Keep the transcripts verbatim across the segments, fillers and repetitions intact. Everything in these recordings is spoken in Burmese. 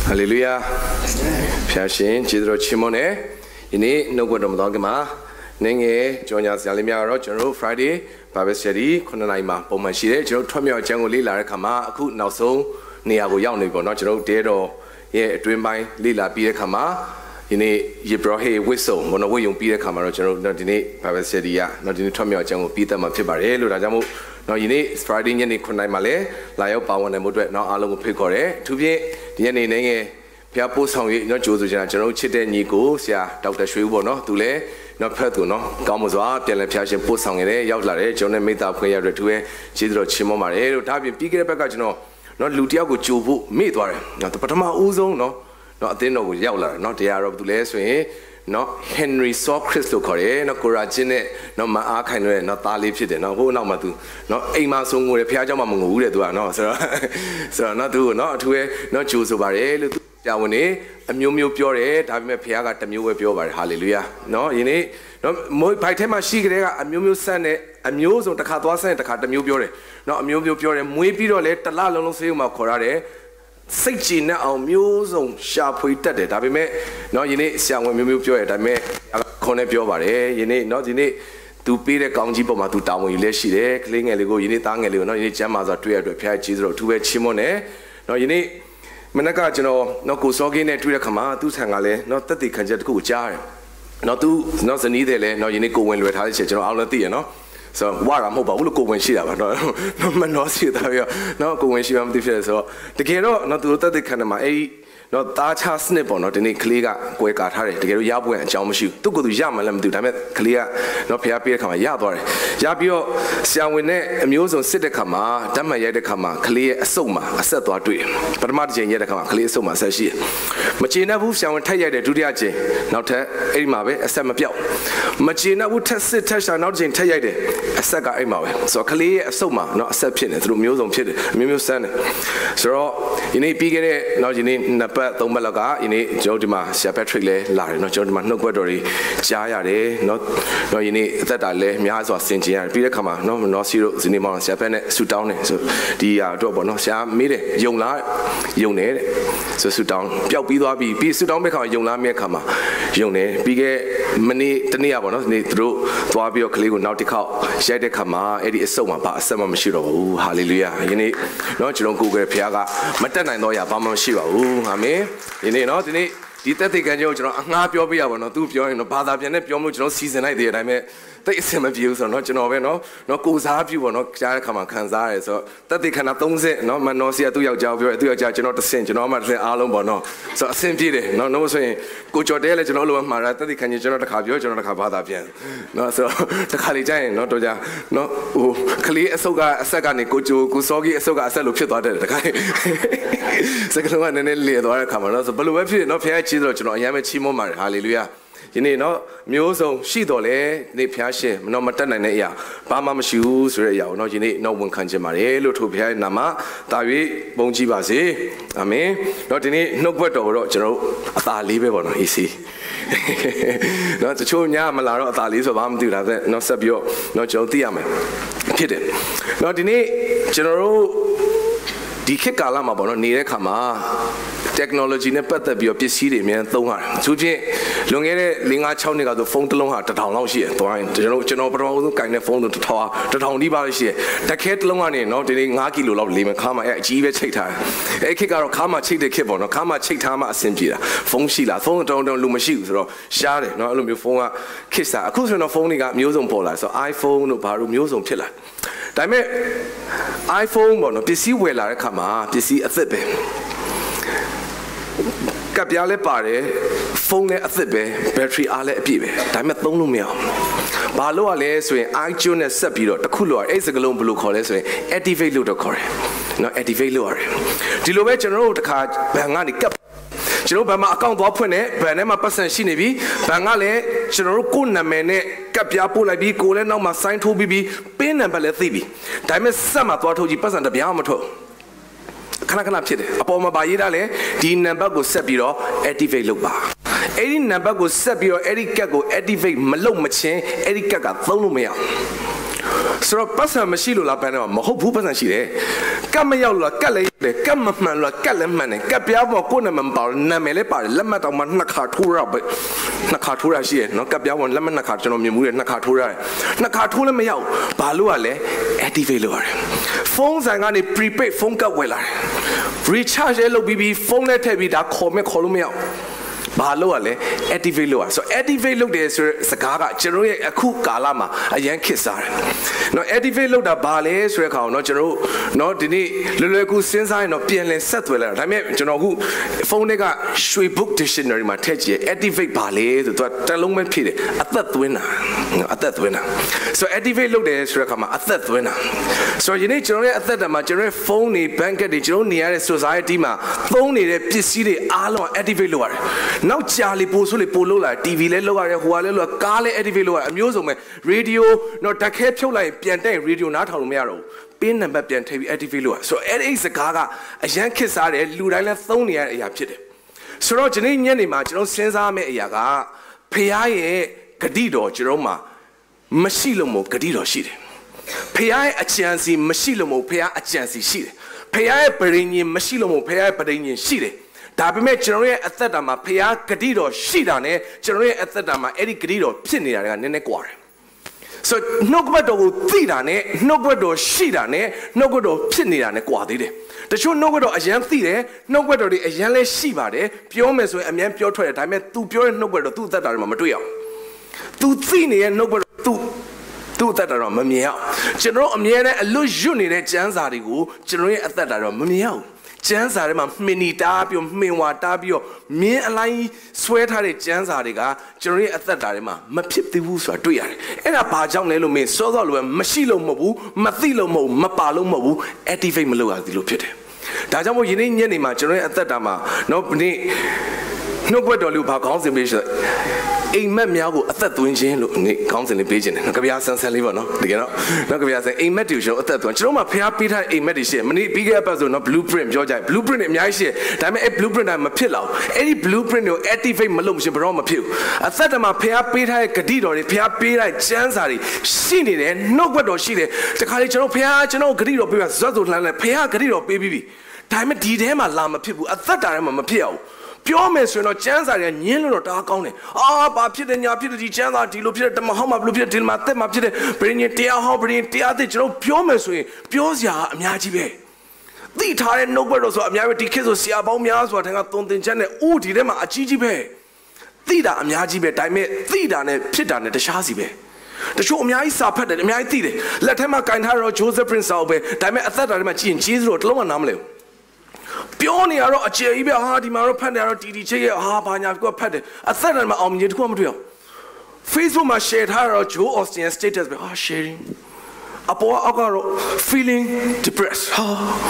할렐루야. 피하신 지도로 치모네 이니 누구도 못하게마 냉에 조냐 살림야로 저로 프라이데이 바이블 스터디 코나나이마ပုံမှန်ရှိတယ်ကျွန်တော်ထွတ်မြောက်ခြင်းကိုလေ့လာတဲ့အခါမှာအခုနောက်ဆုံးနေရာကိုရောက်နေပြီပေါ့နော်ကျွန်တော်တဲတော်ရဲ့အတွင်းပိုင်းလေ့လာပြီးတဲ့အခါမှာဒီနေ့ယေဘရဟေဝစ်ဆုံဘုံဝိယုံပြီးတဲ့အခါမှာတော့ကျွန်တော်ဒီနေ့ Bible Study ရနော်ဒီနေ့ထွတ်မြောက်ခြင်းကိုပြီးသက်မှာဖြစ်ပါတယ်လို့ဒါကြောင့်မို့နော်ဒီနေ့ Friday ညနေခုနှစ်မှာလည်းလာရောက်ပါဝင်နိုင်မှုအတွက်နော်အားလုံးကိုဖိတ်ခေါ်တယ်အထူးဖြင့်ဒီညနေနေငယ်ဖျားပို့ဆောင်ရေးနော်ကြိုးဆိုချင်တာကျွန်တော်ချစ်တဲ့ညီကိုဆရာဒေါက်တာရွှေဦးပေါ့နော်သူလည်းနော်ဖက်သူနော်ကောင်းမစွာပြန်လည်ဖျားရှင်ပို့ဆောင်ရတဲ့ရောက်လာတဲ့ကျွန်တော်နဲ့မိသားဖွင့်ရတဲ့သူရဲ့ကျေးဇူးတော်ချီးမွမ်းပါတယ်လို့ဒါပြင်ပြီးခဲ့တဲ့ဘက်ကကျွန်တော်နော်လူတယောက်ကိုကြိုဖို့မေ့သွားတယ်နော်ပထမဦးဆုံးနော်နော်အသင်းတော်ကိုရောက်လာတယ်နော်တရားတော်သူလဲဆိုရင်နော် Henry Sawchris လို့ခေါ်တယ်နော်ကိုရာချင်းနဲ့နော်မအားခိုင်တဲ့နော်သားလေးဖြစ်တယ်နော်ဟိုနောက်မှာသူနော်အိမ်မှာဆုံးငိုတယ်ဖះเจ้าမှာမငိုဘူးတဲ့သူကနော်ဆိုတော့ဆိုတော့နော်သူကနော်အထူးပဲနော်ကြိုဆိုပါတယ်လို့သူကြာဝင်နေအမျိုးမျိုးပြောတယ်ဒါပေမဲ့ဖះကတမျိုးပဲပြောပါတယ်ဟာလေလုယာနော်ယနေ့နော်မိုးဘိုက်ထဲမှာရှိကြတဲ့ကအမျိုးမျိုးဆက်နဲ့အမျိုးစုံတစ်ခါသွားဆက်တစ်ခါတမျိုးပြောတယ်နော်အမျိုးမျိုးပြောတယ်မွေးပြီးတော့လဲတစ်လလုံးလုံးဆေးဥမှာခေါ်ရတယ်စိတ်ကြည်နဲ့အောင်မျိုးစုံရှာဖွေတတ်တယ်ဒါပေမဲ့เนาะယနေ့ဆရာဝန်မျိုးမျိုးပြောရဒါပေမဲ့ခေါင်းနဲ့ပြောပါတယ်ယနေ့เนาะဒီနေ့သူပေးတဲ့ကောင်းကြီးပေါ်မှာသူတာဝန်ယူလဲရှိတယ်ကလေးငယ်လေးကိုယနေ့သားငယ်လေးကိုเนาะယနေ့ကျမ်းမာစွာတွေ့ရတဲ့ဖခင်ကြီးဆိုတော့အထူးပဲချီးမွမ်းတယ်เนาะယနေ့မနက်ကကျွန်တော်เนาะကိုစောကင်းနဲ့တွေ့တဲ့ခါမှာသူ့ဆံကလည်းเนาะတက်တည်ခံချက်တစ်ခုကိုကြားတယ်เนาะသူเนาะဇနီးတယ်လည်းเนาะယနေ့ကိုဝင်လွယ်ထားတဲ့ချက်ကျွန်တော်အောင်လည်းသိရเนาะဆိုတော့ဝါရမဟုတ်ပါဘူးလို့ကိုဝင်ရှိတာပါနော်မနှောစီတာပြီးတော့နော်ကိုဝင်ရှိမှမသိဖြစ်ဆိုတော့တကယ်တော့နော်သူတို့တက်တဲ့ခန္ဓာမှာအဲ့နော်သားချစနစ်ပေါ့နော်ဒီနေ့ကလေးကကွဲကာထားတယ်တကယ်လို့ရဖို့အကြောင်းမရှိဘူးသူ့ကိုယ်သူရမှလည်းမသိဘူးဒါပေမဲ့ကလေးကနော်ဖျားပေးတဲ့ခါမှာရသွားတယ်ရပြီးတော့ဆရာဝန်နဲ့အမျိုးစုံစစ်တဲ့ခါမှာဓာတ်မှန်ရိုက်တဲ့ခါမှာကလေးရဲ့အဆုတ်မှာအဆက်သွားတွေ့တယ်ပထမတစ်ချိန်ရိုက်တဲ့ခါမှာကလေးအဆုတ်မှာဆက်ရှိတယ်မကျေနပ်ဘူးဆရာဝန်ထပ်ရိုက်တဲ့ဒုတိယချိန်နောက်ထပ်အဲ့ဒီမှာပဲအဆက်မပြောက်မကျေနပ်ဘူးထပ်စစ်ထပ်ရှာနောက်တစ်ချိန်ထပ်ရိုက်တယ်အဆက်ကအဲ့မှာပဲဆိုတော့ကလေးရဲ့အဆုတ်မှာနော်အဆက်ဖြစ်နေသူတို့မျိုးစုံဖြစ်တယ်မျိုးမျိုးဆန်းတယ်ဆိုတော့ဒီနေ့ပြီးခဲ့တဲ့နောက်ဒီနေ့နှစ်ပတ်သုံးပတ်လောက်ကဒီနေ့ကျွန်တော်ဒီမှာဆရာ Patrick လည်းလာတယ်နော်ကျွန်တော်ဒီမှာနှုတ်ခွက်တော်တွေကြားရတယ်နော်နော်ဒီနေ့အသက်တာလည်းများစွာဆင်ခြင်ရတယ်ပြီးတဲ့ခါမှာနော်နော်စီတို့ဒီနေ့မှဆရာ Pat နဲ့ဆူတောင်းတယ်ဆိုဒီဟာတော့ပေါ့နော်ဆရာမေးတယ်ယုံလားယုံတယ်တဲ့ဆိုဆူတောင်းပျောက်ပြီးသွားပြီပြီးဆူတောင်းမဲ့ခါယုံလားမဲ့ခါမှာယုံတယ်ပြီးခဲ့မနေ့တနေ့อ่ะပေါ့နော်ဒီနေ့သူတို့သွားပြီးတော့ကလေးကိုနောက်တစ်ခေါက်ရိုက်တဲ့ခါမှာအဲ့ဒီအဆုတ်မှာဘာအဆက်မှမရှိတော့ဘူးဟာလေလုယာယနေ့နော်ကျွန်တော်ကိုယ်ကဖခင်ကမတက်နိုင်တော့ရဘာမှမရှိပါဘူးအာမင်ဒီနေ့နော်ဒီနေ့ဒီတက်တဲ့ကံကြောင့်ကျွန်တော်အငှားပြောပြရပါတော့သူပြောရင်တော့ဘာသာပြန်နဲ့ပြောမလို့ကျွန်တော်စီစဉ်လိုက်တဲ့အတိုင်းပဲတိတ်အဆင်မပြေဘူးဆိုတော့ကျွန်တော်ပဲနော်နော်ကိုစားပြုပေါ့နော်ကြားတဲ့ခါမှာခံစားရတယ်ဆိုတော့တက်တဲ့ခန္ဓာသုံးဆင့်နော်မနော်စီကသူ့ယောက်ျားပြောတယ်သူ့ယောက်ျားကျွန်တော်တစ်ဆင့်ကျွန်တော်မှတစ်ဆင့်အားလုံးပေါ့နော်ဆိုတော့အဆင်ပြေတယ်နော်နော်ဆိုရင်ကိုကြော်တဲလဲကျွန်တော်လိုမှမှာတာတက်တဲ့ခန္ဓာကျွန်တော်တစ်ခါပြောကျွန်တော်တစ်ခါဘာသာပြန်နော်ဆိုတော့တစ်ခါလေကြာရင်နော်တော့ကြာနော်ဟိုကလေးအဆုတ်ကအဆက်ကနေကိုကြိုကိုစောကြီးအဆုတ်ကအဆက်လို့ဖြစ်သွားတယ်တခါစကလုံးကနည်းနည်းလေသွားတဲ့ခါမှာနော်ဆိုဘယ်လိုပဲဖြစ်နော်ဖခင်ချီးတော့ကျွန်တော်အရင်ပဲချီးမွမ်းပါတယ်ဟာလေလုယာဒီနေ့နော်မျိုးစုံရှိတော်လဲဒီဖျားရှင်နော်မတက်နိုင်တဲ့အရာဘာမှမရှိဘူးဆိုတဲ့အရာကိုနော်ဒီနေ့နော်ဝန်ခံခြင်းပါတယ်လို့ထို့ဖျားရဲ့နာမတာ၍ပုံကြည်ပါစေအာမင်နော်ဒီနေ့နှုတ်ဘတ်တော်တော့ကျွန်တော်အသာလေးပဲပေါ့နော် easy နော်တချို့ညမလာတော့အသာလေးဆိုဘာမှမသိဘူးဒါဆိုနော်ဆက်ပြီးတော့နော်ကျွန်တော်သိရမယ်ဖြစ်တယ်နော်ဒီနေ့ကျွန်တော်တို့ဒီခေတ်ကာလမှာပေါ့နော်နေတဲ့ခါမှာ technology နဲ့ပတ်သက်ပြီးတော့ပစ္စည်းတွေအများသုံးရတယ်သူချင်းလွန်ခဲ့တဲ့၄၅၆နှစ်ကဆိုဖုန်းတစ်လုံးဟာတစ်ထောင်လောက်ရှိတယ်သွားရင်ကျွန်တော်ကျွန်တော်ပထမဆုံးကင်တဲ့ဖုန်းဆိုတစ်ထောင်တစ်ထောင်ဒီပါရှိတယ်တခဲတစ်လုံးကနေနော်ဒီနေ့၅ကီလိုလောက်လေးမခါမှအဲ့အကြီးပဲချိတ်ထားတယ်အဲ့ခေတ်ကတော့ခါမှချိတ်တဲ့ခေတ်ပေါ့နော်ခါမှချိတ်ထားမှအဆင်ပြေတာဖုန်းရှိလားဖုန်းတောင်းတောင်းလူမရှိဘူးဆိုတော့ရှားတယ်နော်အဲ့လိုမျိုးဖုန်းကခေတ်စားအခုဆိုတော့ဖုန်းတွေကမျိုးစုံပေါ်လာဆိုတော့ iPhone တို့ဘာလို့မျိုးစုံဖြစ်လာဒါပေမဲ့ iPhone ပေါ့နော်ပစ္စည်းဝယ်လာတဲ့ခါမှာပစ္စည်းအသစ်ပဲကပ်ပြားလည်းပါတယ်ဖုန်းလည်းအသစ်ပဲဘက်ထရီအားလည်းအပြည့်ပဲဒါပေမဲ့သုံးလို့မရဘူးဘာလို့ ਆ လဲဆိုရင် iTunes နဲ့ဆက်ပြီးတော့တခုလို့အဲ့စကလုံးဘယ်လိုခေါ်လဲဆိုရင် activate လို့တော့ခေါ်တယ်နော် activate လို့ရတယ်ဒီလိုပဲကျွန်တော်တို့တခါဘန်ကနေကပ်ကျွန်တော်ဘန်မှာအကောင့်သွားဖွင့်နေဘန်ထဲမှာပတ်စံရှိနေပြီဘန်ကလည်းကျွန်တော်တို့ကိုယ်နာမည်နဲ့ကပ်ပြားပို့လိုက်ပြီးကိုယ်လည်းနောက်မှာ sign ထိုးပြီးပြီးပင်းနံပါတ်လည်းသိပြီဒါပေမဲ့ဆက်မှာသွားထုတ်ကြည့်ပတ်စံတပြားမထုတ်ခဏခဏဖြစ်တယ်အပေါ်မှာပါရေးတာလဲဒီနံပါတ်ကိုဆက်ပြီးတော့ activate လုပ်ပါအဲ့ဒီနံပါတ်ကိုဆက်ပြီးတော့အဲ့ဒီကတ်ကို activate မလုပ်မချင်းအဲ့ဒီကတ်ကသုံးလို့မရဘူးဆိုတော့ပတ်စံမရှိလို့လားပန်းတော့မဟုတ်ဘူးပတ်စံရှိတယ်ကတ်မရောက်လို့ကတ်လည်းတယ်ကတ်မမှန်လို့ကတ်လည်းမှန်တယ်ကတ်ပြားပေါ်ကိုယ်နာမည်ပါနာမည်လည်းပါတယ်လက်မှတ်တောင်မှနှစ်ခါထိုးရပဲနှစ်ခါထိုးရရှိရနော်ကတ်ပြားပေါ်လက်မှတ်နှစ်ခါကျွန်တော်မြင်မှုတယ်နှစ်ခါထိုးရတယ်နှစ်ခါထိုးလည်းမရောက်ဘာလို့ လဲ activate လုပ်ရတယ်ဖုန်းဆိုင်ကနေ prepaid ဖုန်းကတ်ဝယ်လာတယ် recharge လုပ်ပြီးပြီးဖုန်းနဲ့ထည့်ပြီးဒါခေါ်မဲ့ခေါ်လို့မရဘူးဘာလို့ လဲ activate လုပ်ရဆို activate လုပ်တယ်ဆိုစကားကကျွန်တော်ရဲ့အခုကာလမှာအရန်ခစ်စားတယ်နော် activate လုပ်တာဘာလဲဆိုတဲ့ခါတော့ကျွန်တော်နော်ဒီနေ့လွယ်လွယ်ကူစဉ်းစားရင်တော့ပြန်လည်ဆက်သွယ်လာတာဒါပေမဲ့ကျွန်တော်အခုဖုန်းတွေကရွှေ book dictionary မှာထည့်ကြည့် activate ဘာလဲဆိုတော့တလုံးပဲဖြစ်တယ်အသက်သွင်းတာအသက်သွင်းတာဆို activate လုပ်တယ်ဆိုတဲ့ခါမှာအသက်သွင်းတာဆိုဒီနေ့ကျွန်တော်ရဲ့အသက်တာမှာကျွန်တော်ရဲ့ဖုန်းတွေ bank တွေကျွန်တော်နေရတဲ့ society မှာသုံးနေတဲ့ပစ္စည်းတွေအားလုံး activate လုပ်ရတယ်နောက်ကြာလေပို့ဆိုလေပို့လို့လာ တီဗီ လဲလောက်ရတယ်ဟိုကလဲလောက်ကားလဲ activate လောက်ရအမျိုးစုံပဲ radio တော့တက်ခဲဖြုတ်လိုက်ပြန်တဲ့ radio နားထောင်လို့မရတော့ဘူးပင်းနံပါတ်ပြန်ထည့်ပြီး activate လောက်ရဆိုအဲ့ဒီစကားကအရန်ခစ်စားတယ်လူတိုင်းလဲသုံးနေရတဲ့အရာဖြစ်တယ်ဆိုတော့ဒီနေ့ညနေမှာကျွန်တော်စဉ်းစားမယ့်အရာကဖခင်ရဲ့ဂတိတော်ကျွန်တော်မှာမရှိလို့မို့ဂတိတော်ရှိတယ်ဖခင်ရဲ့အကြံစီမရှိလို့မို့ဖခင်အကြံစီရှိတယ်ဖခင်ရဲ့ပရိညင်မရှိလို့မို့ဖခင်ရဲ့ပရိညင်ရှိတယ်ဒါပေမဲ့ကျွန်တော်ရဲ့အသက်တာမှာဖခင်ဂတိတော်ရှိတာနဲ့ကျွန်တော်ရဲ့အသက်တာမှာအဲ့ဒီဂတိတော်ဖြစ်နေတာကနည်းနည်းကွာတယ်ဆိုနှုတ်ကပတ်တော်ကိုသိတာနဲ့နှုတ်ကပတ်တော်ရှိတာနဲ့နှုတ်ကပတ်တော်ဖြစ်နေတာနဲ့ကွာသေးတယ်တချို့နှုတ်ကပတ်တော်အရန်သိတယ်နှုတ်ကပတ်တော်တွေအရန်လည်းရှိပါတယ်ပြောမယ်ဆိုရင်အများပြောထွက်တယ်ဒါပေမဲ့ तू ပြောတဲ့နှုတ်ကပတ်တော်သူ့အသက်တာတွေမှာမတွေ့အောင် तू သိနေတဲ့နှုတ်ကပတ်တော် तू သူ့အသက်တာတော့မမြင်အောင်ကျွန်တော်အမြဲတမ်းအလွတ်ရွတ်နေတဲ့ကျမ်းစာတွေကိုကျွန်တော်ရဲ့အသက်တာတော့မမြင်အောင်ကျမ်းစာထဲမှာမှင်နီတားပြီးမှင်ဝါတားပြီးတော့မြင်းအလိုက်ဆွဲထားတဲ့ကျမ်းစာတွေကကျွန်တော်ရဲ့အသက်တာထဲမှာမဖြစ်သေးဘူးဆိုတာတွေ့ရတယ်အဲ့ဒါဘာကြောင့်လဲလို့မင်းစောစောလိုပဲမရှိလို့မဟုတ်ဘူးမသိလို့မဟုတ်မပါလို့မဟုတ်ဘူး activate မလုပ်ရသေးလို့ဖြစ်တယ်ဒါကြောင့်မို့ယနေ့ညနေမှာကျွန်တော်ရဲ့အသက်တာမှာနော်ဒီနှုတ်ဘွက်တော်လေးကိုဘာခေါင်းစဉ်ပေးဆိုအိမ်မက်များကိုအသက်သွင်းခြင်းလို့ဒီခေါင်းစဉ်လေးပေးခြင်းတယ်ကြပြားဆန်းဆန်းလေးပေါ့နော်တကယ်တော့နော်ကြပြားဆန်းအိမ်မက်တွေကျွန်တော်အသက်သွင်းကျွန်တော်မှဖျားပေးထားအိမ်မက်တွေရှိတယ်မနေ့ပြီးခဲ့တဲ့ဆိုနော် blueprint ပြောကြတယ် blueprint တွေအများကြီးရှိတယ်ဒါပေမဲ့အဲ့ blueprint တိုင်းမဖြစ်လောက်အဲ့ဒီ blueprint ကို activate မလုပ်မချင်းဘယ်တော့မဖြစ်ဘူးအသက်တမှာဖျားပေးထားတဲ့ဂတိတော်တွေဖျားပေးထားတဲ့ကျမ်းစာတွေရှိနေတယ်နှုတ်ဘွက်တော်ရှိတယ်တခါလေကျွန်တော်ဖျားကျွန်တော်ဂတိတော်ပေးပါဇွတ်ဆိုလှမ်းလဲဖျားဂတိတော်ပေးပြီးပြီဒါပေမဲ့ဒီထဲမှာလာမဖြစ်ဘူးအသက်တာထဲမှာမဖြစ်အောင်ပြောမယ်ဆိုရင်တော့ကျမ်းစာတွေကညင်းလို့တော့တအားကောင်းတယ်အာဘာဖြစ်တယ်ညာဖြစ်တယ်ဒီကျမ်းစာဒီလိုဖြစ်တယ်တမဟောင်းမှာဘလို့ဖြစ်တယ်ဒီမှာတက်မှာဖြစ်တယ်ဘရင်းရင်တရားဟောဘရင်းတရားသိကျွန်တော်ပြောမယ်ဆိုရင်ပြောစရာအများကြီးပဲသိထားတဲ့နှုတ်ဘက်တော့ဆိုအများကြီးဒီခေတ်ဆိုဆရာပေါင်းများဆိုတာတန်ခါသွန်သင်ချက်နဲ့အိုးဒီထဲမှာအကြီးကြီးပဲသိတာအများကြီးပဲဒါပေမဲ့သိတာနဲ့ဖြစ်တာနဲ့တခြားစီပဲတချို့အများကြီးစာဖတ်တယ်အများကြီးသိတယ်လက်ထဲမှာကင်ထားတော့ Joseph Prince စာအုပ်ပဲဒါပေမဲ့အသက်တာထဲမှာကြည့်ရင်ကျေးဇူးတော်တလုံးမနားမလဲပြောနေရတော့အကျယ်ကြီးပဲဟာဒီမှာတော့ဖတ်နေရတော့တီတီချိတ်ရဲ့ဟာဘာညာကဖတ်တယ်အသက်တာမှာအောင်မြင်တခုမှမတွေ့အောင် Facebook မှာ share ထားတော့ Joe Austin status ပဲဟာ sharing အပေါ်အောက်ကတော့ feeling depressed ဟာ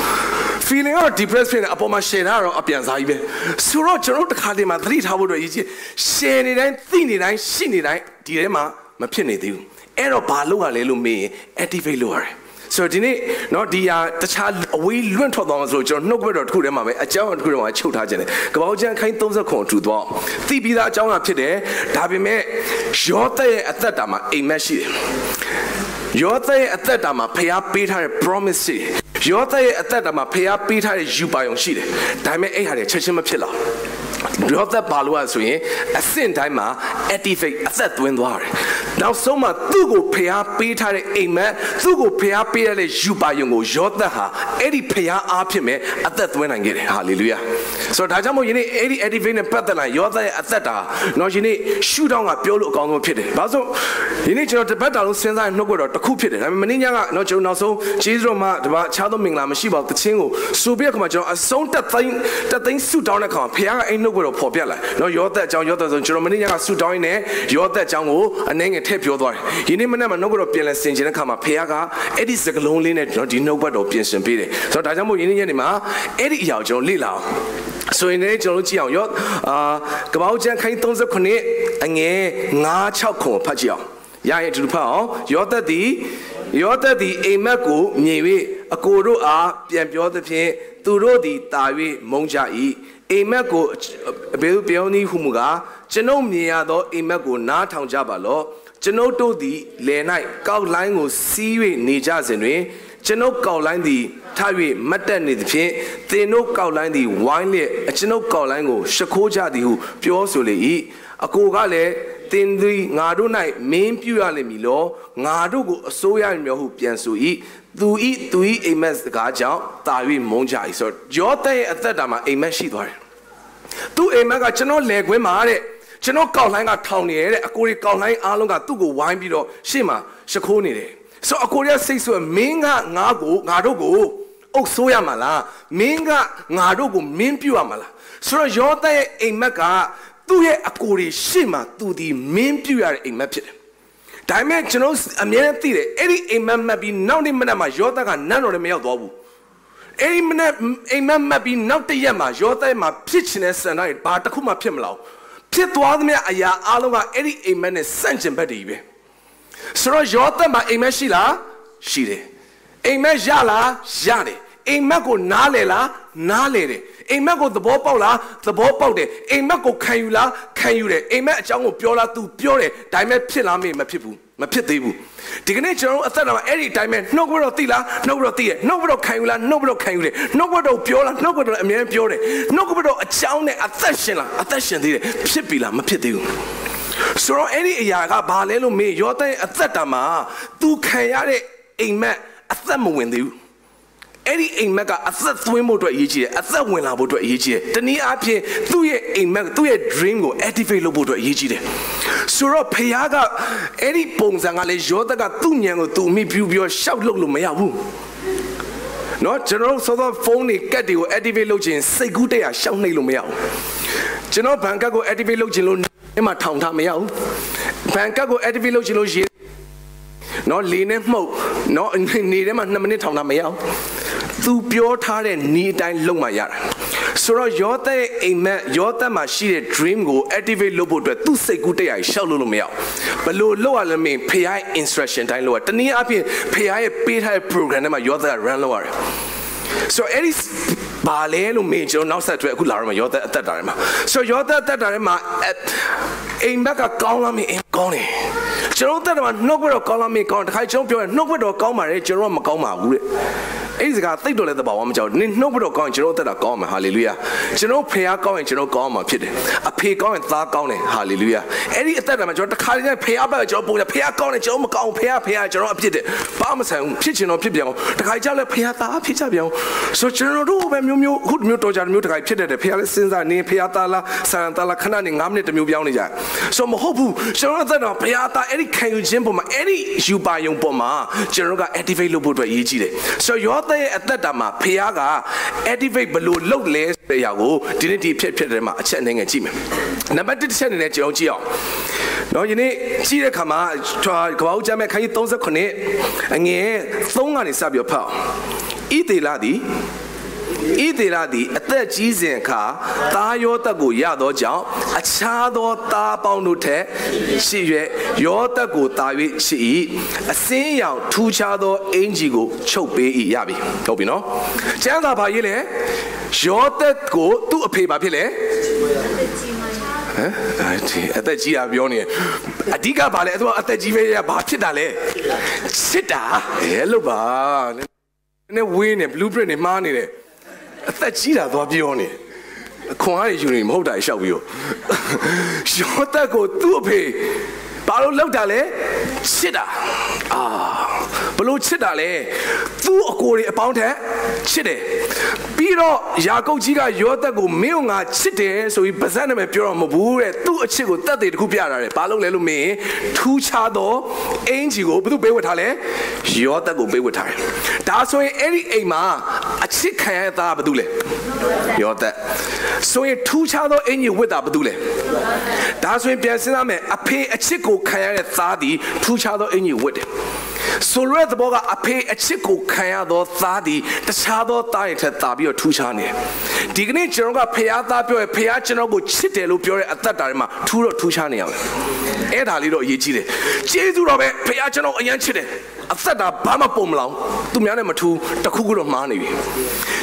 feeling ကတော့ depressed ဖြစ်နေအပေါ်မှာ share ထားတော့အပြန်စားကြီးပဲဆိုတော့ကျွန်တော်တခါတည်းမှာသတိထားဖို့တော့ရည်ကြီး share နေတိုင်းသိနေတိုင်းရှိနေတိုင်းဒီထဲမှာမဖြစ်နေသေးဘူးအဲ့တော့ဘာလုပ်ရလဲလို့မေးရင် activate လုပ်ရတယ်ဆိုတော့ဒီနေ့เนาะဒီဟာတခြားအဝေးလွန့်ထွက်သွားမှာဆိုကျွန်တော်နှုတ်ဘက်တော်တစ်ခုထဲမှာပဲအကြောင်းတစ်ခုထဲမှာချုပ်ထားခြင်းတယ်ကပောက်ကျန်ခိုင်းသုံးဆယ်ခုထူသွားသိပြီးသားအကြောင်းကဖြစ်တယ်ဒါပေမဲ့ယောသရဲ့အသက်တာမှာအိမ်မက်ရှိတယ်ယောသရဲ့အသက်တာမှာဖျားပေးထားတဲ့ promise ရှိတယ်ယောသရဲ့အသက်တာမှာဖျားပေးထားတဲ့ယူပါယုံရှိတယ်ဒါပေမဲ့အဲ့ဟာတွေချက်ချင်းမဖြစ်လာယောသဘာလို့ဆိုရင်အဆင့်တိုင်းမှာ activate အသက်သွင်းသွားတယ်နောက်ဆုံးမှာသူ့ကိုဖျားပေးထားတဲ့အိမ်မက်သူ့ကိုဖျားပေးရတဲ့ယူပါယုံကိုယောသဟာအဲ့ဒီဖျားအားဖြစ်မဲ့အသက်သွင်းနိုင်ခဲ့တယ်ဟာလေလုယာဆိုတော့ဒါကြောင့်မို့ယနေ့အဲ့ဒီ activate နဲ့ပတ်သက်လာယောသရဲ့အသက်တာတော့ယနေ့ရှုထောင့်ကပြောလို့အကောင်းဆုံးဖြစ်တယ်ဘာလို့ယနေ့ကျွန်တော်တပတ်တာလုံးစဉ်းစားနှုတ်ကတော့တစ်ခုဖြစ်တယ်ဒါပေမဲ့မင်းညကတော့ကျွန်တော်နောက်ဆုံးဂျေဇုတော်မှာဒီမှာအခြားသောမင်္ဂလာမရှိပါဘူးတခြင်းကိုဆိုပြီးတော့ကျွန်တော်အဆုံးတက်သိန်းတက်သိန်းဆုတောင်းတဲ့ခါမှာဖျားကအဲ့နှုတ်ကတော့ပေါ်ပြလာနော်ယောသအကြောင်းယောသဆိုကျွန်တော်မင်းညကဆုတောင်းရင်းနဲ့ယောသအကြောင်းကိုအနေငယ်ထည့်ပြောသွားတယ်ဒီနေ့မနေ့မှာနှုတ်ကတော့ပြင်လဲဆင်ခြင်တဲ့ခါမှာဖျားကအဲ့ဒီစကလုံးလေးနဲ့ကျွန်တော်ဒီနှုတ်ဘတ်တော်ပြင်ဆင်ပေးတယ်ဆိုတော့ဒါကြောင့်မို့ယနေ့ညနေမှာအဲ့ဒီအရာကိုကျွန်တော်လေ့လာအောင်ဆိုရင်လည်းကျွန်တော်တို့ကြည့်အောင်ယောအာကပောက်ကျန်ခိုင်းသုံးဆယ်ခုအငယ်ငါးခြောက်ခုဖတ်ကြည့်အောင်ရရင်ဒီလိုဖတ်အောင်ယောသသည်ယောသသည်အိမ်မက်ကိုမြင်၍အကိုတို့အားပြန်ပြောသဖြင့်သူတို့သည်တာ၍မုန်းကြ၏အိမ်မက်ကိုဘယ်လိုပြောနည်းဟုမူကားကျွန်ုပ်မြင်ရသောအိမ်မက်ကိုနားထောင်ကြပါလော့ကျွန်ုပ်တို့သည်လယ်၌ကောက်လိုင်းကိုစီး၍နေကြစဉ်တွင်ကျွန်ုပ်ကောက်လိုင်းသည်ထား၍မတ်တက်နေသဖြင့်သင်တို့ကောက်လိုင်းသည်ဝိုင်းလျက်ကျွန်ုပ်ကောက်လိုင်းကိုရှခိုးကြသည်ဟုပြောဆိုလေ၏အကိုကလည်းသင်သည်ငါတို့၌မင်းပြုရလိမ့်မည်လောငါတို့ကိုအစိုးရမည်ဟုပြန်ဆို၏သူဤသူဤအိမ်မက်စကားကြောင့်တာ၍မုန်းကြ၏ဆိုတော့ယောသရဲ့အသက်တာမှာအိမ်မက်ရှိသွားတယ်သူအိမ်မက်ကကျွန်တော်လယ်ကွင်းမှာတဲ့ကျွန်တော်ကောက်လိုင်းကထောင်နေရတဲ့အကိုရီကောက်လိုင်းအားလုံးကသူ့ကိုဝိုင်းပြီးတော့ရှေ့မှာရှခိုးနေတယ်ဆိုအကိုရီစိတ်ဆိုမင်းကငါ့ကိုငါတို့ကိုအုပ်ဆိုးရမှာလားမင်းကငါတို့ကိုမင်းပြုရမှာလားဆိုတော့ယောသရဲ့အိမ်မက်ကသူ့ရဲ့အကိုရီရှေ့မှာသူဒီမင်းပြုရတဲ့အိမ်မက်ဖြစ်တယ်ဒါပေမဲ့ကျွန်တော်အမြဲတမ်းသိတယ်အဲ့ဒီအိမ်မက်မှတ်ပြီးနောက်နေ့မနက်မှာယောသကနန်းတော်ထဲမရောက်သွားဘူးအဲ့ဒီမနက်အိမ်မက်မှတ်ပြီးနောက်တစ်ရက်မှာယောသမှာဖြစ်ချင်တဲ့စံတိုင်းဘာတစ်ခုမှဖြစ်မလာဘူးဖြစ်သွားသမျှအရာအလုံးကအဲ့ဒီအိမ်မက်နဲ့ဆန့်ကျင်ဘက်တွေပဲဆိုတော့ယောသမှာအိမ်မက်ရှိလားရှိတယ်အိမ်မက်ရလားရတယ်အိမ်မက်ကိုနားလေလားနားလေတယ်အိမ်မက်ကိုသဘောပေါက်လားသဘောပေါက်တယ်အိမ်မက်ကိုခံယူလားခံယူတယ်အိမ်မက်အကြောင်းကိုပြောလား तू ပြောတယ်ဒါပေမဲ့ဖြစ်လားမေးမဖြစ်ဘူးမဖြစ်သေးဘူးဒီကနေ့ကျွန်တော်အသက်တာမှာအဲ့ဒီအတိုင်းပဲနှုတ်ဘတော်သိလားနှုတ်ဘတော်သိရဲ့နှုတ်ဘတော်ခံယူလားနှုတ်ဘတော်ခံယူတယ်နှုတ်ဘတော်ပြောလားနှုတ်ဘတော်အမြဲပြောတယ်နှုတ်ဘတော်အကြောင်းနဲ့အသက်ရှင်လားအသက်ရှင်သေးတယ်ဖြစ်ပြီလားမဖြစ်သေးဘူးဆိုတော့အဲ့ဒီအရာကဘာလဲလို့မေးယောသရဲ့အသက်တာမှာ तू ခံရတဲ့အိမ်မက်အသက်မဝင်သေးဘူးအဲ့ဒီအိမ်မက်ကအသက်သွင်းဖို့အတွက်အရေးကြီးတယ်အသက်ဝင်လာဖို့အတွက်အရေးကြီးတယ်တနည်းအားဖြင့်သူ့ရဲ့အိမ်မက်သူ့ရဲ့ dream ကို activate လုပ်ဖို့အတွက်အရေးကြီးတယ်ဆိုတော့ဖခင်ကအဲ့ဒီပုံစံကလည်းယောသကသူ့ညံကိုသူ့မိပြူပြီးရှောက်လုပ်လို့မရဘူးနော်ကျွန်တော်ဆိုတော့ဖုန်းတွေကတ်တွေကို activate လုပ်ခြင်းစိတ်ကူးတရရှောက်နှိပ်လို့မရဘူးကျွန်တော်ဘန်ကတ်ကို activate လုပ်ခြင်းလို့အဲ့မှာထောင်ထားမရဘူးဘန်ကတ်ကို activate လုပ်ခြင်းလို့ရေးနော်လေးနဲ့မှုတ်နော်နေထဲမှာနှစ်မိနစ်ထောင်ထားမရဘူးသူပြောထားတဲ့ဤအတိုင်းလုပ်မှရတာဆိုတော့ယောသရဲ့အိမ်မက်ယောသမှာရှိတဲ့ dream ကို activate လုပ်ဖို့အတွက်သူ့စိတ်ကူးတရရှောက်လို့လို့မရဘူးဘယ်လိုလုပ်ရလဲမင်းဖခင်ရဲ့ instruction တိုင်းလုပ်ရတနည်းအားဖြင့်ဖခင်ရဲ့ပေးထားတဲ့ program ထဲမှာယောသ run လုပ်ရတယ်ဆိုတော့အဲ့ဒီဘာလဲလို့မင်းကျွန်တော်နောက်ဆက်တွဲအခုလာတော့မှယောသအသက်တာထဲမှာဆိုတော့ယောသအသက်တာထဲမှာအိမ်မက်ကကောင်းလားမင်းကောင်းတယ်ကျွန်တော်တက်တယ်မှာနှုတ်ဘတော်ကောင်းလားမင်းကောင်းတခါကျွန်တော်ပြောရင်နှုတ်ဘတော်ကောင်းပါတယ်ကျွန်တော်ကမကောင်းပါဘူးတဲ့အဲ့ဒီစကားသိတော့လည်းသဘာဝမကြောက်နင်နှုတ်ဘတော်ကောင်းရင်ကျွန်တော်တက်တာကောင်းမှာဟာလေလုယာကျွန်တော်ဖေကောင်းရင်ကျွန်တော်ကောင်းမှာဖြစ်တယ်အဖေကောင်းရင်သားကောင်းတယ်ဟာလေလုယာအဲ့ဒီအသက်တာမှာကျွန်တော်တခါတည်းဖေဘက်ကျွန်တော်ပုံတယ်ဖေကောင်းတယ်ကျွန်တော်မကောင်းဖေဖေကျွန်တော်အဖြစ်တယ်ဘာမှမဆိုင်ဘူးဖြစ်ချင်တော့ဖြစ်ပြန်အောင်တခါကြောက်လဲဖေသားဖြစ်ကြပြန်အောင်ဆိုကျွန်တော်တို့ပဲမျိုးမျိုးအခုမျိုးတော်ကြမျိုးတခါဖြစ်တယ်ဖေလည်းစဉ်းစားနေဖေသားလားဆန်သားလားခဏနေငါးမိနစ်တမျိုးပြောင်းနေကြဆိုမဟုတ်ဘူးကျွန်တော်တက်တော့ဖေသားအဲ့ဒီခံယူခြင်းပုံမှာအဲ့ဒီယူပါယုံပုံမှာကျွန်တော်က activate လုပ်ဖို့အတွက်ရေးကြည့်တယ်ဆိုယောသရဲ့အသက်တာမှာဖေက activate ဘယ်လိုလုပ်လဲဆိုတဲ့အရာကိုဒီနေ့ဒီဖြစ်ဖြစ်တဲ့မှာအချက်အနေငယ်ကြည့်မယ်နံပါတ်တစ်တစ်ချက်အနေနဲ့ကျွန်တော်ကြည့်အောင်နော်ယနေ့ကြည့်တဲ့အခါမှာကဘာဦးကျမ်းမဲ့ခန်းကြီးသုံးခုအငယ်သုံးကနေစပြီးဖတ်အောင်ဣသေလသည်ဣသေလသည်အသက်ကြီးစဉ်အခါသားယောသကိုရသောကြောင့်အခြားသောသားပေါင်းတို့ထက်ရှိ၍ယောသကိုတာ၍ရှိ၏အစင်းရောင်ထူးခြားသောအင်ကြီးကိုချုပ်ပေး၏ရပြီဟုတ်ပြီနော်ကျမ်းစာဘာရေးလဲယောသကိုသူ့အဖေဘာဖြစ်လဲဟမ်အသက်ကြီးတာပြောနေအဓိကဘာလဲသူကအသက်ကြီးပဲဘာဖြစ်တာလဲစစ်တာအဲလို့ပါနည်းဝင်းနေ blueprint နေမှားနေတယ်အသက်ကြီးတာသွားပြောနေခွန်အားယူနေမဟုတ်တာရှောက်ပြီးတော့ယောသကိုသူ့အဖေဘာလို့လောက်တာလဲချစ်တာအာဘလို့ချစ်တာလဲသူ့အကိုတွေအပေါင်းထက်ချစ်တယ်ပြီးတော့ယာကုပ်ကြီးကယောသကိုမင်းကငါချစ်တယ်ဆိုပြီးပါဇက်နဲ့ပဲပြောတော့မဟုတ်ဘူးတဲ့သူ့အချစ်ကိုတတ်တယ်တခုပြတာတယ်ဘာလို့လဲလို့မင်းထူးခြားသောအင်ကြီးကိုဘယ်သူပေးဝတ်ထားလဲယောသကိုပေးဝတ်ထားတယ်ဒါဆိုရင်အဲ့ဒီအိမ်မှာအချစ်ခံရတာဘာလို့လဲယောသဆိုရင်ထူးခြားသောအင်ကြီးဝတ်တာဘာလို့လဲဒါဆိုရင်ပြန်စဉ်းစားမယ်အဖေအချစ်ကိုခံရတဲ့သားသည်ထူးခြားသောအင်ကြီးဝတ်တယ်ဆိုလိုတဲ့ဘောကအဖေအချစ်ကိုခံရသောသားသည်တခြားသောသားတွေထက်သာပြီးတော့ထူးခြားနေတယ်ဒီကနေ့ကျွန်တော်ကဖခင်သားပြောရဖခင်ကျွန်တော်ကိုချစ်တယ်လို့ပြောတဲ့အသက်တာထဲမှာထူးတော့ထူးခြားနေရမယ်အဲ့ဒါလေးတော့အရေးကြီးတယ်ကျေးဇူးတော်ပဲဖခင်ကျွန်တော်အရင်ချစ်တယ်အသက်တာဘာမှပုံမလောင်သူများနဲ့မထူးတခုခုတော့မှားနေပြီ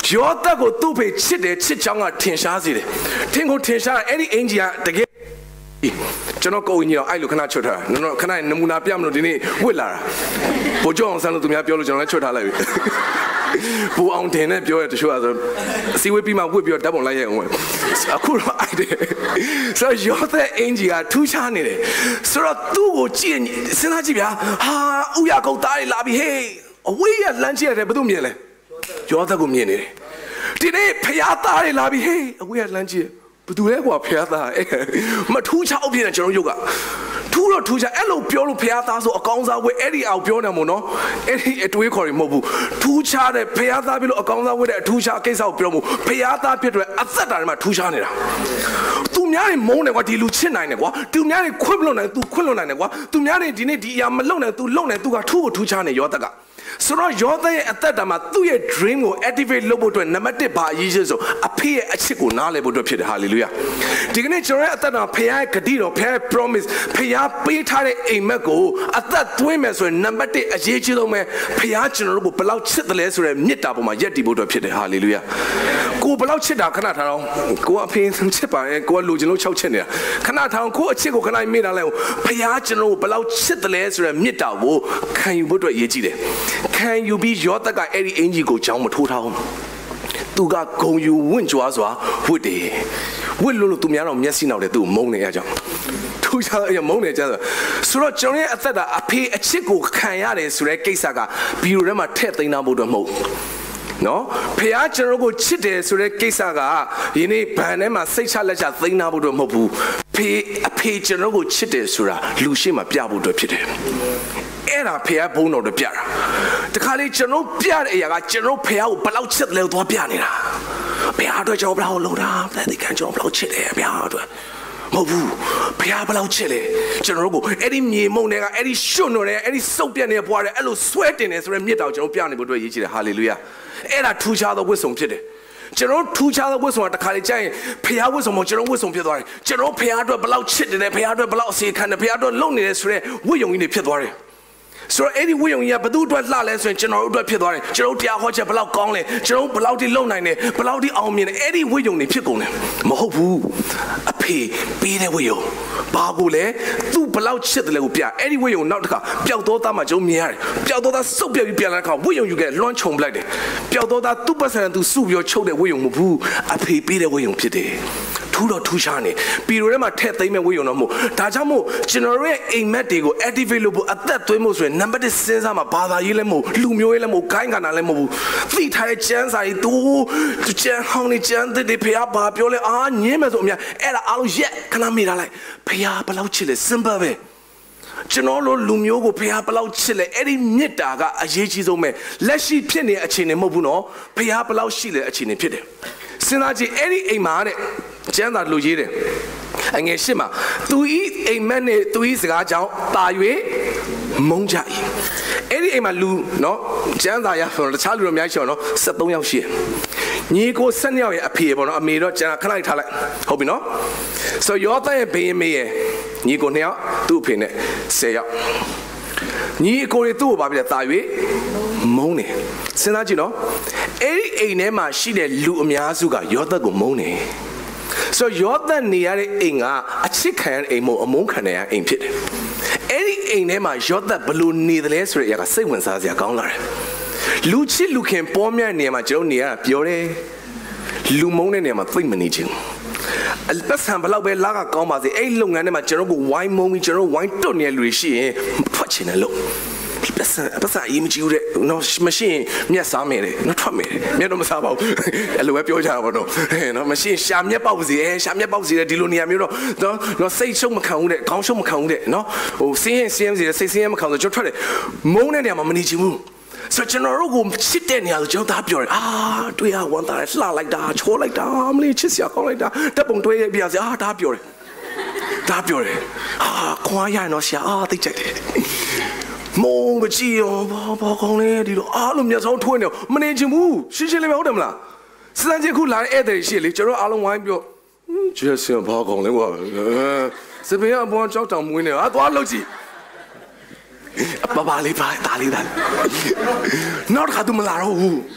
ယောသက်ကိုသူ့ဖေချစ်တယ်ချစ်ချောင်းကထင်ရှားစေတယ်ထင်ကိုထင်ရှားအဲ့ဒီအင်ဂျီကတကယ်ကျွန်တော်ကိုယ်ကြီးတော့အဲ့လိုခဏချွတ်ထားတာခဏနမူနာပြမလို့ဒီနေ့ဝစ်လာတာပိုကြောအောင်ဆန်းလို့သူများပြောလို့ကျွန်တော်လည်းချွတ်ထားလိုက်ပြီပူအောင်တင်နဲ့ပြောရတချို့ဆိုအစည်းအဝေးပြီးမှဝစ်ပြီးတော့ဓာတ်ပုံလိုက်ရအောင်အခုတော့အဲ့ဒါဆိုရောတဲ့အင်ဂျီကထူးခြားနေတယ်ဆိုတော့သူ့ကိုကြည့်စဉ်းစားကြည့်ဗျာဟာဥရကုတ်သားတွေလာပြီဟေးအဝေးရလမ်းကြည့်ရတယ်ဘယ်သူမြင်လဲရောသက်ကိုမြင်နေတယ်ဒီနေ့ဖျားသားတွေလာပြီဟေးအဝေးရလမ်းကြည့်ဘသူလဲကွာဖျားသားမထူးခြားအဖြစ်နဲ့ကျွန်တော်ရုပ်ကထူးတော့ထူးခြားအဲ့လိုပြောလို့ဖျားသားဆိုအကောင်းစားဝဲအဲ့ဒီအောင်ပြောနေမို့နော်အဲ့ဒီအတွေးခေါ်တွေမဟုတ်ဘူးထူးခြားတဲ့ဖျားသားပြီးလို့အကောင်းစားဝဲတဲ့အထူးခြားကိစ္စကိုပြောမို့ဖျားသားဖြစ်တဲ့အသက်တာတွေမှာထူးခြားနေတာသူများတွေမုန်းတယ်ကွာဒီလူချစ်နိုင်တယ်ကွာသူများတွေခွင့်မလို့နိုင်သူခွင့်လို့နိုင်တယ်ကွာသူများတွေဒီနေ့ဒီအရာမလုပ်နိုင်သူလုပ်နိုင်သူကထူးကိုထူးခြားနေရောတက်ကဆိုတော့ယောသရဲ့အသက်တာမှာသူ့ရဲ့ dream ကို activate လုပ်ဖို့အတွက်နံပါတ်တစ်ဘာအရေးကြီးဆိုအဖေရဲ့အချစ်ကိုနားလည်ဖို့အတွက်ဖြစ်တယ် hallelujah ဒီကနေ့ကျွန်တော်ရဲ့အသက်တာဖခင်ရဲ့ဂတိတော်ဖခင်ရဲ့ promise ဖခင်ပေးထားတဲ့အိမ်မက်ကိုအသက်သွင်းမယ်ဆိုရင်နံပါတ်တစ်အရေးကြီးဆုံးပဲဖခင်ကျွန်တော်တို့ကိုဘယ်လောက်ချစ်တယ်လဲဆိုတဲ့မေတ္တာပေါ်မှာယက်တည်ဖို့အတွက်ဖြစ်တယ် hallelujah ကိုဘယ်လောက်ချစ်တာခဏထားတော့ကိုအဖေချစ်ပါရဲ့ကိုကလူချင်းလို့ချောက်ချစ်နေတာခဏထားကိုအချစ်ကိုခဏမေ့တာလဲဖခင်ကျွန်တော်ကိုဘယ်လောက်ချစ်တယ်လဲဆိုတဲ့မေတ္တာကိုခံယူဖို့အတွက်အရေးကြီးတယ်ခံယူပြီးယောသက်ကအဲ့ဒီအင်ဂျီကိုကြောင်းမထိုးထားအောင်သူကဂုံယူဝင့်ကြွားစွာဝတ်တယ်ဝတ်လို့လို့သူများတော့မျက်စိနောက်တယ်သူ့ကိုမုန်းနေရကြောင်းထူးခြားအရာမုန်းနေကြဆိုဆိုတော့ကျွန်တော်ရဲ့အသက်တာအဖေအချစ်ကိုခံရတယ်ဆိုတဲ့ကိစ္စကဘီရိုထဲမှာထည့်သိမ်းထားဖို့တော့မဟုတ်နော်ဖခင်ကျွန်တော်ကိုချစ်တယ်ဆိုတဲ့ကိစ္စကဒီနေ့ဘန်ထဲမှာစိတ်ချလက်ချသိမ်းထားဖို့တော့မဟုတ်ဘူးဖေအဖေကျွန်တော်ကိုချစ်တယ်ဆိုတာလူရှိမှပြဖို့တော့ဖြစ်တယ်အဲ့ဒါဖခင်ဘုန်းတော်တွေပြတာတခါလေကျွန်တော်ပြတဲ့အရာကကျွန်တော်ဖခင်ကိုဘယ်လောက်ချစ်တယ်လို့သွားပြနေတာဖခင်အတွက်ကျွန်တော်ဘယ်လောက်လုပ်တာဒီကံကျွန်တော်ဘယ်လောက်ချစ်တယ်ဖခင်အတွက်မဟုတ်ဘူးဖခင်ဘယ်လောက်ချစ်လဲကျွန်တော်တို့ကိုအဲ့ဒီမြေမုံတွေကအဲ့ဒီရှွတ်တော်တွေအဲ့ဒီစုပ်ပြက်နေပွားတယ်အဲ့လိုဆွဲတင်နေဆိုတဲ့မြစ်တော်ကျွန်တော်ပြနေဖို့အတွက်ရည်ကြည်တယ်ဟာလေလုယာအဲ့ဒါထူးခြားသောဝတ်စုံဖြစ်တယ်ကျွန်တော်ထူးခြားသောဝတ်စုံကတခါလေကြာရင်ဖခင်ဝတ်စုံမကျွန်တော်ဝတ်စုံဖြစ်သွားတယ်ကျွန်တော်ဖခင်အတွက်ဘယ်လောက်ချစ်တယ်ဖခင်အတွက်ဘယ်လောက်အစီခံတယ်ဖခင်အတွက်လုံနေတယ်ဆိုတဲ့ဝတ်ယုံကြီးတွေဖြစ်သွားတယ်ဆိုတော့အဲ့ဒီဝိယုံကြီးကဘသူ့အတွက်လှလဲဆိုရင်ကျွန်တော်တို့အတွက်ဖြစ်သွားတယ်ကျွန်တော်တရားဟောချက်ဘယ်လောက်ကောင်းလဲကျွန်တော်ဘယ်လောက်ထိလုံနိုင်တယ်ဘယ်လောက်ထိအောင်မြင်တယ်အဲ့ဒီဝိယုံတွေဖြစ်ကုန်တယ်မဟုတ်ဘူးအဖေပေးတဲ့ဝိယုံဘာကိုလဲသူဘယ်လောက်ချစ်တယ်လဲကိုပြအဲ့ဒီဝိယုံနောက်တစ်ခါပျောက်သောသားမှကျွန်တော်မြင်ရတယ်ပျောက်သောသားစုပ်ပြက်ပြီးပြန်လာတဲ့အခါဝိယုံယူခဲ့လွှမ်းခြုံပလိုက်တယ်ပျောက်သောသားသူ့ပတ်စံသူစုပြီးချုပ်တဲ့ဝိယုံမဟုတ်ဘူးအဖေပေးတဲ့ဝိယုံဖြစ်တယ်ထူးတော့ထူးခြားနေပီရိုထဲမှာထည့်သိမ်းမဲ့ဝိယုံတော့မဟုတ်ဒါကြောင့်မို့ကျွန်တော်ရဲ့အိမ်မက်တွေကို activate လုပ်ဖို့အသက်သွင်းဖို့ဆိုရင်နံပါတ်တစ်စဉ်းစားမှာဘာသာရေးလည်းမဟုတ်လူမျိုးရေးလည်းမဟုတ်ခိုင်းကဏ္ဍလည်းမဟုတ်ဘူးသိထားတဲ့ကျမ်းစာကြီးသူကျမ်းဟောင်းနေကျမ်းသစ်တွေဖះဘာပြောလဲအာညင်းမယ်ဆိုအများအဲ့ဒါအားလုံးရက်ခဏမိထားလိုက်ဖះဘယ်လောက်ချစ်လဲ simple ပဲကျွန်တော်တို့လူမျိုးကိုဖះဘယ်လောက်ချစ်လဲအဲ့ဒီမေတ္တာကအရေးကြီးဆုံးပဲလက်ရှိဖြစ်နေတဲ့အခြေအနေမဟုတ်ဘူးနော်ဖះဘယ်လောက်ရှိလဲအခြေအနေဖြစ်တယ်စဉ်းစားကြည့်အဲ့ဒီအိမ်မှာတဲ့ကျမ်းစာလူရေးတယ်အငယ်ရှစ်မှာသူဤအိမ်မက်နဲ့သူဤစကားကြောင့်တာ၍မုန်းကြ၏အဲ့ဒီအိမ်မှာလူနော်ကျမ်းစာရဆိုတော့တခြားလူတွေအများကြီးရှိအောင်နော်၁၃ယောက်ရှိတယ်ညီကို၁၂ယောက်ရဲ့အဖေပေါ့နော်အမေတော့ကျန်ခဏလိုက်ထားလိုက်ဟုတ်ပြီနော်ဆိုယောသရဲ့ဘေးမေရဲ့ညီကိုနှစ်ယောက်သူ့အဖေနဲ့၁၀ယောက်ညီကိုတွေသူ့ကိုပါပြတာ၍မုန်းတယ်စဉ်းစားကြည့်နော်အဲ့ဒီအိမ်ထဲမှာရှိတဲ့လူအများစုကယောသကိုမုန်းတယ်ဆိုယောသနေရတဲ့အိမ်ကအချစ်ခံရတဲ့အိမ်မဟုတ်အမုန်းခံရတဲ့အိမ်ဖြစ်တယ်အဲ့ဒီအိမ်ထဲမှာယောသဘလို့နေတယ်လဲဆိုတဲ့အရာကစိတ်ဝင်စားစရာကောင်းလာတယ်လူချစ်လူခင်ပေါ်မြတ်နေမှာကျွန်တော်နေရတာပြောတယ်လူမုန်းတဲ့နေရာမှာသိမ့်မနေချင်အပတ်စံဘလောက်ပဲလာကကောင်းပါစေအဲ့လုပ်ငန်းထဲမှာကျွန်တော်ကိုဝိုင်းမုန်းပြီးကျွန်တော်ဝိုင်းတွတ်နေတဲ့လူတွေရှိရင်ထွက်ချင်တယ်လို့ပတ်စံပတ်စံအရေးမကြီးဘူးတဲ့နော်မရှိရင်မျက်စားမယ်တဲ့နော်ထွက်မယ်တဲ့မျက်တော့မစားပါဘူးအဲ့လိုပဲပြောကြတာပေါ့နော်နော်မရှိရင်ရှာမျက်ပေါက်စီအဲရှာမျက်ပေါက်စီတဲ့ဒီလိုနေရာမျိုးတော့နော်နော်စိတ်ရှုံမခံဘူးတဲ့ခေါင်းရှုံမခံဘူးတဲ့နော်ဟိုစင်းရင်စင်းရင်စီစိတ်စင်းရင်မခံဆိုကျွန်တော်ထွက်တယ်မုန်းတဲ့နေရာမှာမနေချင်ဘူးဆိုကျွန်တော်တို့ကိုချစ်တဲ့နေရာဆိုကျွန်တော်သားပြောတယ်အာတွေ့ရဝန်တာလှလိုက်တာချိုးလိုက်တာမလေးချစ်စရာကောင်းလိုက်တာတက်ပုံတွဲရပြစရာအာဒါပြောတယ်ဒါပြောတယ်အာခွာရရင်တော့ရှာအာသိကြတယ်မုံကကြည့်ရောဘာဘာကောင်းလဲဒီလိုအားလုံးမျက်စောင်းထွင်းနေမနေချင်ဘူးရှင်းရှင်းလေးပဲဟုတ်တယ်မလားစစံချင်းခုလာတဲ့ဧည့်သည်ရှိလေကျွန်တော်အားလုံးဝိုင်းပြောကျဲစင်ဘာကောင်းလဲကွာစပင်းအပေါ်ကြောက်တောင်မွေးနေဟာသွားလို့ကြည့်ဘာဘာလေးပါတားလေးတာနောက်တစ်ခါသူမလာတော့ဘူး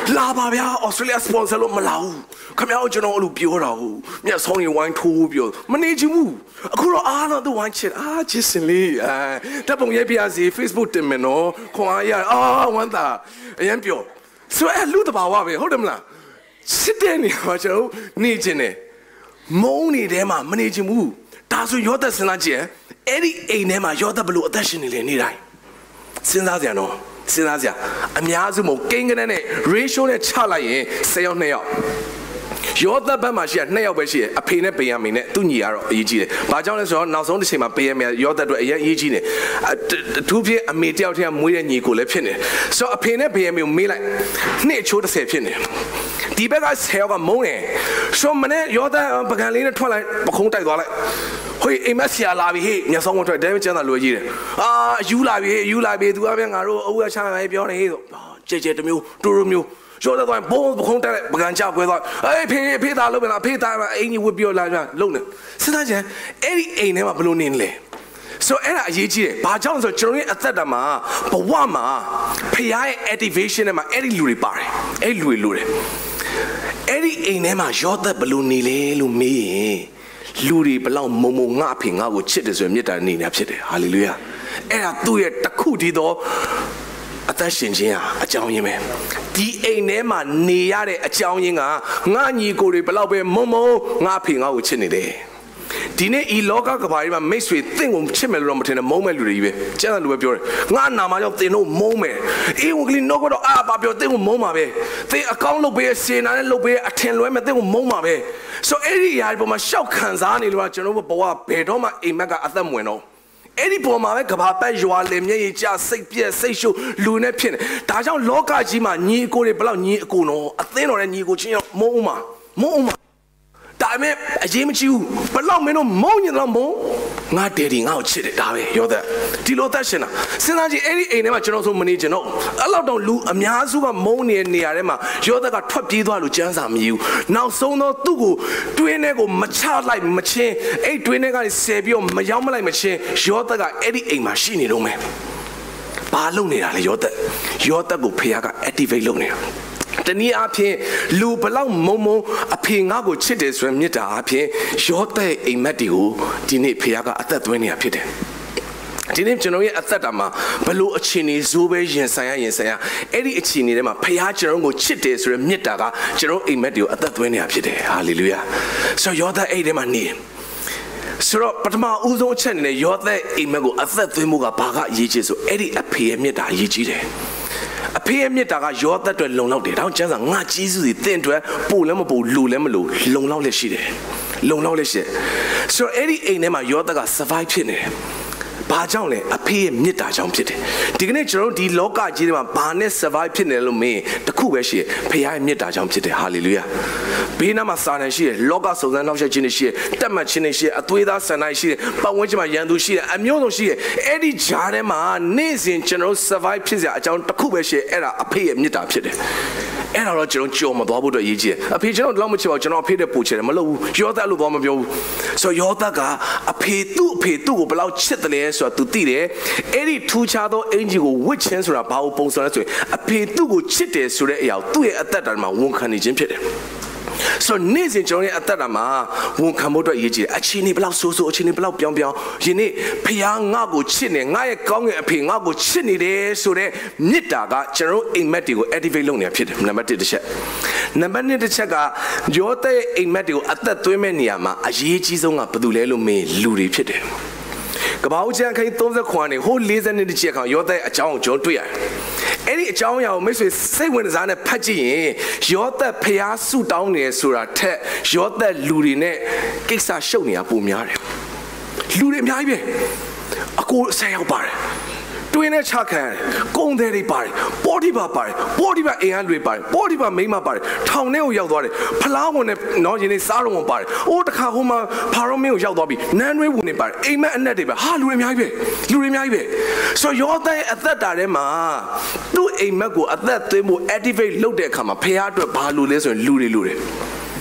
လာပါဗျာ Australia sponsor လို့မလာဘူးခင်ဗျားတို့ကျွန်တော်အဲ့လိုပြောတာဟုတ်မျက်စောင်းတွေဝိုင်းထိုးပြောမနေချင်ဘူးအခုတော့အားတော့သူဝိုင်းချစ်အာချစ်စင်လေးအဲတပ်ပုံရိုက်ပြစီ Facebook တင်မယ်နော်ခွန်အားရအာဝမ်းသာအရင်ပြောဆိုအဲ့လူတဘာဝပဲဟုတ်တယ်မလားစစ်တဲ့နေရာမှာကျွန်တော်နေချင်တယ်မုန်းနေတဲ့မှာမနေချင်ဘူးဒါဆိုရောသက်စဉ်းစားကြည့်အဲ့ဒီအိမ်ထဲမှာရောသက်ဘလို့အသက်ရှင်နေလေနေတိုင်းစဉ်းစားကြနော်စဉ်းစားကြအများစုမဟုတ်ကိန်းကနန်းနဲ့ ratio နဲ့ချလိုက်ရင်ဆယ်ယောက်နှစ်ယောက်ရောသက်ဘက်မှာရှိရနှစ်ယောက်ပဲရှိတယ်အဖေနဲ့ဘေးရမင်းနဲ့သူညီကတော့အရေးကြီးတယ်။ဘာကြောင့်လဲဆိုတော့နောက်ဆုံးတစ်ချိန်မှာဘေးရမင်းရောသက်အတွက်အရင်အရေးကြီးတယ်။သူဖြစ်အမေတယောက်တည်းကမွေးတဲ့ညီကိုလည်းဖြစ်နေ။ဆိုတော့အဖေနဲ့ဘေးရမင်းကိုမေးလိုက်နှစ်အချိုးတစ်ဆယ်ဖြစ်နေ။ဒီဘက်ကဆယ်ယောက်ကမုန်းတယ်။ဆိုမနဲ့ရောသက်ပကံလေးနဲ့ထွက်လိုက်ပခုံးတိုက်သွားလိုက်။ဟိုအိမ်မက်ဆရာလာပြီဟေ့မျက်စောင်းမထွက်တယ်ကျန်းသာလွယ်ကြီးတယ်။အာယူလာပြီယူလာပြီသူကပြန်ငါတို့အဝတ်ချမ်းပဲပြောနေဟေ့ဆိုကြဲကြဲတမျိုးတူတူမျိုးရောတဲ့တော့ဘုံဘုံတက်ပကံချကွဲသွားအေးဖေးဖေးသားလုပ်ပြန်လားဖေးသားအင်းကြီးဝတ်ပြောလာပြန်လုံနေစဉ်းစားကြအဲ့ဒီအိမ်ထဲမှာဘလို့နေလဲဆိုအဲ့ဒါအရေးကြီးတယ်ဘာကြောင့်ဆိုကျွန်တော်ရဲ့အသက်တာမှာဘဝမှာဖခင်ရဲ့ activation နဲ့မှာအဲ့ဒီလူတွေပါတယ်အဲ့လူတွေလူတွေအဲ့ဒီအိမ်ထဲမှာရောသက်ဘလို့နေလဲလို့မေးရင်လူတွေဘလောက်မုံမုံငါအဖေငါကိုချစ်တယ်ဆိုရင်မြတ်တာနေနေဖြစ်တယ်ဟာလေလုယာအဲ့ဒါသူ့ရဲ့တစ်ခုတည်းသောအသက်ရှင်ခြင်းဟာအကြောင်းရင်းပဲဒီအိမ်ထဲမှာနေရတဲ့အကြောင်းရင်းကငါညီကိုတွေဘလောက်ပဲမုံမုံငါဖေငါကိုချစ်နေတယ်ဒီနေ့ဤလောကကဘာကြီးမှာမိတ်ဆွေတင့်ကိုချစ်မယ်လို့တော့မထင်နဲ့မုံမဲ့လူတွေကြီးပဲကျန်တဲ့လူပဲပြောတယ်ငါနာမကြောင့်တင်တို့မုံမယ်အေးဝင်ကလေးတော့ကတော့အာဘာပြောတင့်ကိုမုံမှာပဲတင်အကောင့်လုပ်ပေးစေနာနဲ့လုပ်ပေးအထင်လွဲမဲ့တင့်ကိုမုံမှာပဲဆိုအဲ့ဒီအရာဒီပေါ်မှာရှောက်ခံစားနေလို့ကျွန်တော်ဘဝဘယ်တော့မှအိမ်မက်ကအသက်မဝင်တော့အဲ့ဒီပေါ်မှာပဲကဘာပတ်ရွာလေမျက်ရည်ကျစိတ်ပြက်စိတ်ရှုပ်လူနဲ့ဖြစ်နေဒါကြောင့်လောကကြီးမှာညီအကိုတွေဘလောက်ညီအကိုနော်အသင်းတော်နဲ့ညီကိုချင်းရောက်မုံမှာမုံမှာဒါပေမဲ့အရေးမကြီးဘူးဘလောက်မင်းတို့မုံညင်တော့မုံငါဒေဒီငါ့ကိုချစ်တယ်ဒါပဲရောသက်ဒီလိုသက်ရှင်တာစဉ်းစားကြည့်အဲ့ဒီအိမ်ထဲမှာကျွန်တော်ဆိုမနေကျွန်တော်အဲ့လောက်တော့လူအများစုကမုံနေတဲ့နေရာထဲမှာရောသက်ကထွက်ပြေးသွားလို့ကျန်းစာမယူနောက်ဆုံးတော့သူ့ကိုတွင်းထဲကိုမချလိုက်မချင်းအဲ့တွင်းထဲကနေဆယ်ပြီးတော့မရောက်မလိုက်မချင်းရောသက်ကအဲ့ဒီအိမ်မှာရှိနေတော့မယ်ဘာလုပ်နေတာလဲရောသက်ရောသက်ကိုဖေက activate လုပ်နေတာတနည်းအားဖြင့်လူဘလောက်မုံမုံအဖေငါ့ကိုချစ်တယ်ဆိုရင်မြတ်တာအားဖြင့်ရောသက်အိမ်မက်တွေကိုဒီနေ့ဖေကအသက်သွင်းနေတာဖြစ်တယ်ဒီနေ့ကျွန်တော်ရဲ့အသက်တာမှာဘလို့အခြေအနေဇိုးပဲရင်ဆိုင်ရရင်ဆိုင်ရအဲ့ဒီအခြေအနေထဲမှာဖခင်ကျွန်တော်ကိုချစ်တယ်ဆိုရယ်မြတ်တာကကျွန်တော်အိမ်မက်တွေကိုအသက်သွင်းနေတာဖြစ်တယ်ဟာလေလုယာဆိုရောသက်အိမ်ထဲမှာနေဆိုတော့ပထမဦးဆုံးအချက်အနေနဲ့ရောသက်အိမ်မက်ကိုအသက်သွင်းမှုကဘာကအရေးကြီးဆိုအဲ့ဒီအဖေရဲ့မြတ်တာအရေးကြီးတယ်အဖေရဲ့မြတ်တာကရောသက်အတွက်လုံလောက်တယ်ဒါကြောင့်ကျမ်းစာငါကြီးစုစီတင့်အတွက်ပို့လည်းမပို့လူလည်းမလူလုံလောက်လက်ရှိတယ်လုံလောက်လက်ရှိဆိုတော့အဲ့ဒီအိမ်ထဲမှာရောသက်က survive ဖြစ်နေတယ်ဘာကြောင့်လဲအဖေရဲ့မြတ်တာကြောင့်ဖြစ်တယ်ဒီကနေ့ကျွန်တော်တို့ဒီလောကကြီးထဲမှာဘာနဲ့ survive ဖြစ်နေလို့မင်းတခုပဲရှိတယ်ဖခင်ရဲ့မြတ်တာကြောင့်ဖြစ်တယ်ဟာလေလုယာဘေးနားမှာစာနယ်ရှိတယ်လောကစုံစမ်းနှောက်ယှက်ခြင်းတွေရှိတယ်တက်မှတ်ခြင်းတွေရှိတယ်အသွေးသားဆန္ဒရှိတယ်ပတ်ဝန်းကျင်မှာရန်သူရှိတယ်အမျိုးစုံရှိတယ်အဲ့ဒီဂျားထဲမှာနေ့စဉ်ကျွန်တော်တို့ survive ဖြစ်စရာအကြောင်းတခုပဲရှိတယ်အဲ့ဒါအဖေရဲ့မြတ်တာဖြစ်တယ်အဲ့ဒါတော့ကျွန်တော်ကြော်မသွားဖို့အတွက်အရေးကြီးတယ်အဖေကျွန်တော်တော့မချစ်ပါဘူးကျွန်တော်အဖေတဲ့ပူချင်တယ်မလုပ်ဘူးရောသက်လို့တော့မပြောဘူးဆိုရောသက်ကအဖေသူ့အဖေသူ့ကိုဘယ်လောက်ချစ်တယ်လဲဆိုတာ तू သိတယ်အဲ့ဒီထူးခြားသောအင်ဂျီကိုဝစ်ချင်းဆိုတာဘာကိုပုံစံလဲဆိုရင်အဖေသူ့ကိုချစ်တယ်ဆိုတဲ့အရာသူ့ရဲ့အသက်တာမှာဝန်ခံနေခြင်းဖြစ်တယ်ဆိုနေ့စဉ်ကျွန်တော်ရဲ့အသက်တာမှာဝန်ခံဖို့အတွက်အရေးကြီးတယ်အချိန်နေဘလောက်ဆိုးဆိုးအချိန်နေဘလောက်ပြောင်းပြောင်းယနေ့ဖခင်ငါ့ကိုချစ်နေငါရဲ့ကောင်းငယ်အဖေငါ့ကိုချစ်နေတယ်ဆိုတဲ့မေတ္တာကကျွန်တော်အိမ်မက်တွေကို activate လုပ်နေတာဖြစ်တယ်နံပါတ်တစ်တစ်ချက်နံပါတ်နှစ်တစ်ချက်ကရောသက်ရဲ့အိမ်မက်တွေကိုအသက်သွင်းမဲ့နေရာမှာအရေးကြီးဆုံးကဘာလို့လဲလို့မင်းလူတွေဖြစ်တယ်ကပ္ပဦးကျမ်းခန်းသုံးဆယ်ခွန်နေဟိုလေးဆယ်နှစ်ချက်ကောင်ရောသက်အကြောင်းကိုကျွန်တော်တွေ့ရတယ်အဲ့ဒီအကြောင်းအရာကိုမိတ်ဆွေစိတ်ဝင်စားနဲ့ဖတ်ကြည့်ရင်ရောသက်ဖျားဆုတောင်းနေဆိုတာထက်ရောသက်လူတွေနဲ့ကိစ္စရှုပ်နေတာပိုများတယ်လူတွေအများကြီးပဲအကိုဆယ်ယောက်ပါတယ်တွင်းနဲ့ချခံကုံတယ်တွေပါတယ်ပေါ်ဒီပါပါတယ်ပေါ်ဒီပါအင်အားတွေပါတယ်ပေါ်ဒီပါမိမပါတယ်ထောင်ထဲကိုရောက်သွားတယ်ဖလားဝင်နဲ့နော်ရင်းနေစားရုံဝင်ပါတယ်အိုးတခါဟိုမှာဖာရောမင်းကိုရောက်သွားပြီနန်းရွေးဝင်နေပါတယ်အိမ်မက်အနက်တွေပဲဟာလူတွေအများကြီးပဲလူတွေအများကြီးပဲဆိုရောသက်အသက်တာထဲမှာသူ့အိမ်မက်ကိုအသက်သွင်းဖို့ activate လုပ်တဲ့အခါမှာဖះအတွက်ဘာလို့လဲဆိုရင်လူတွေလူတွေ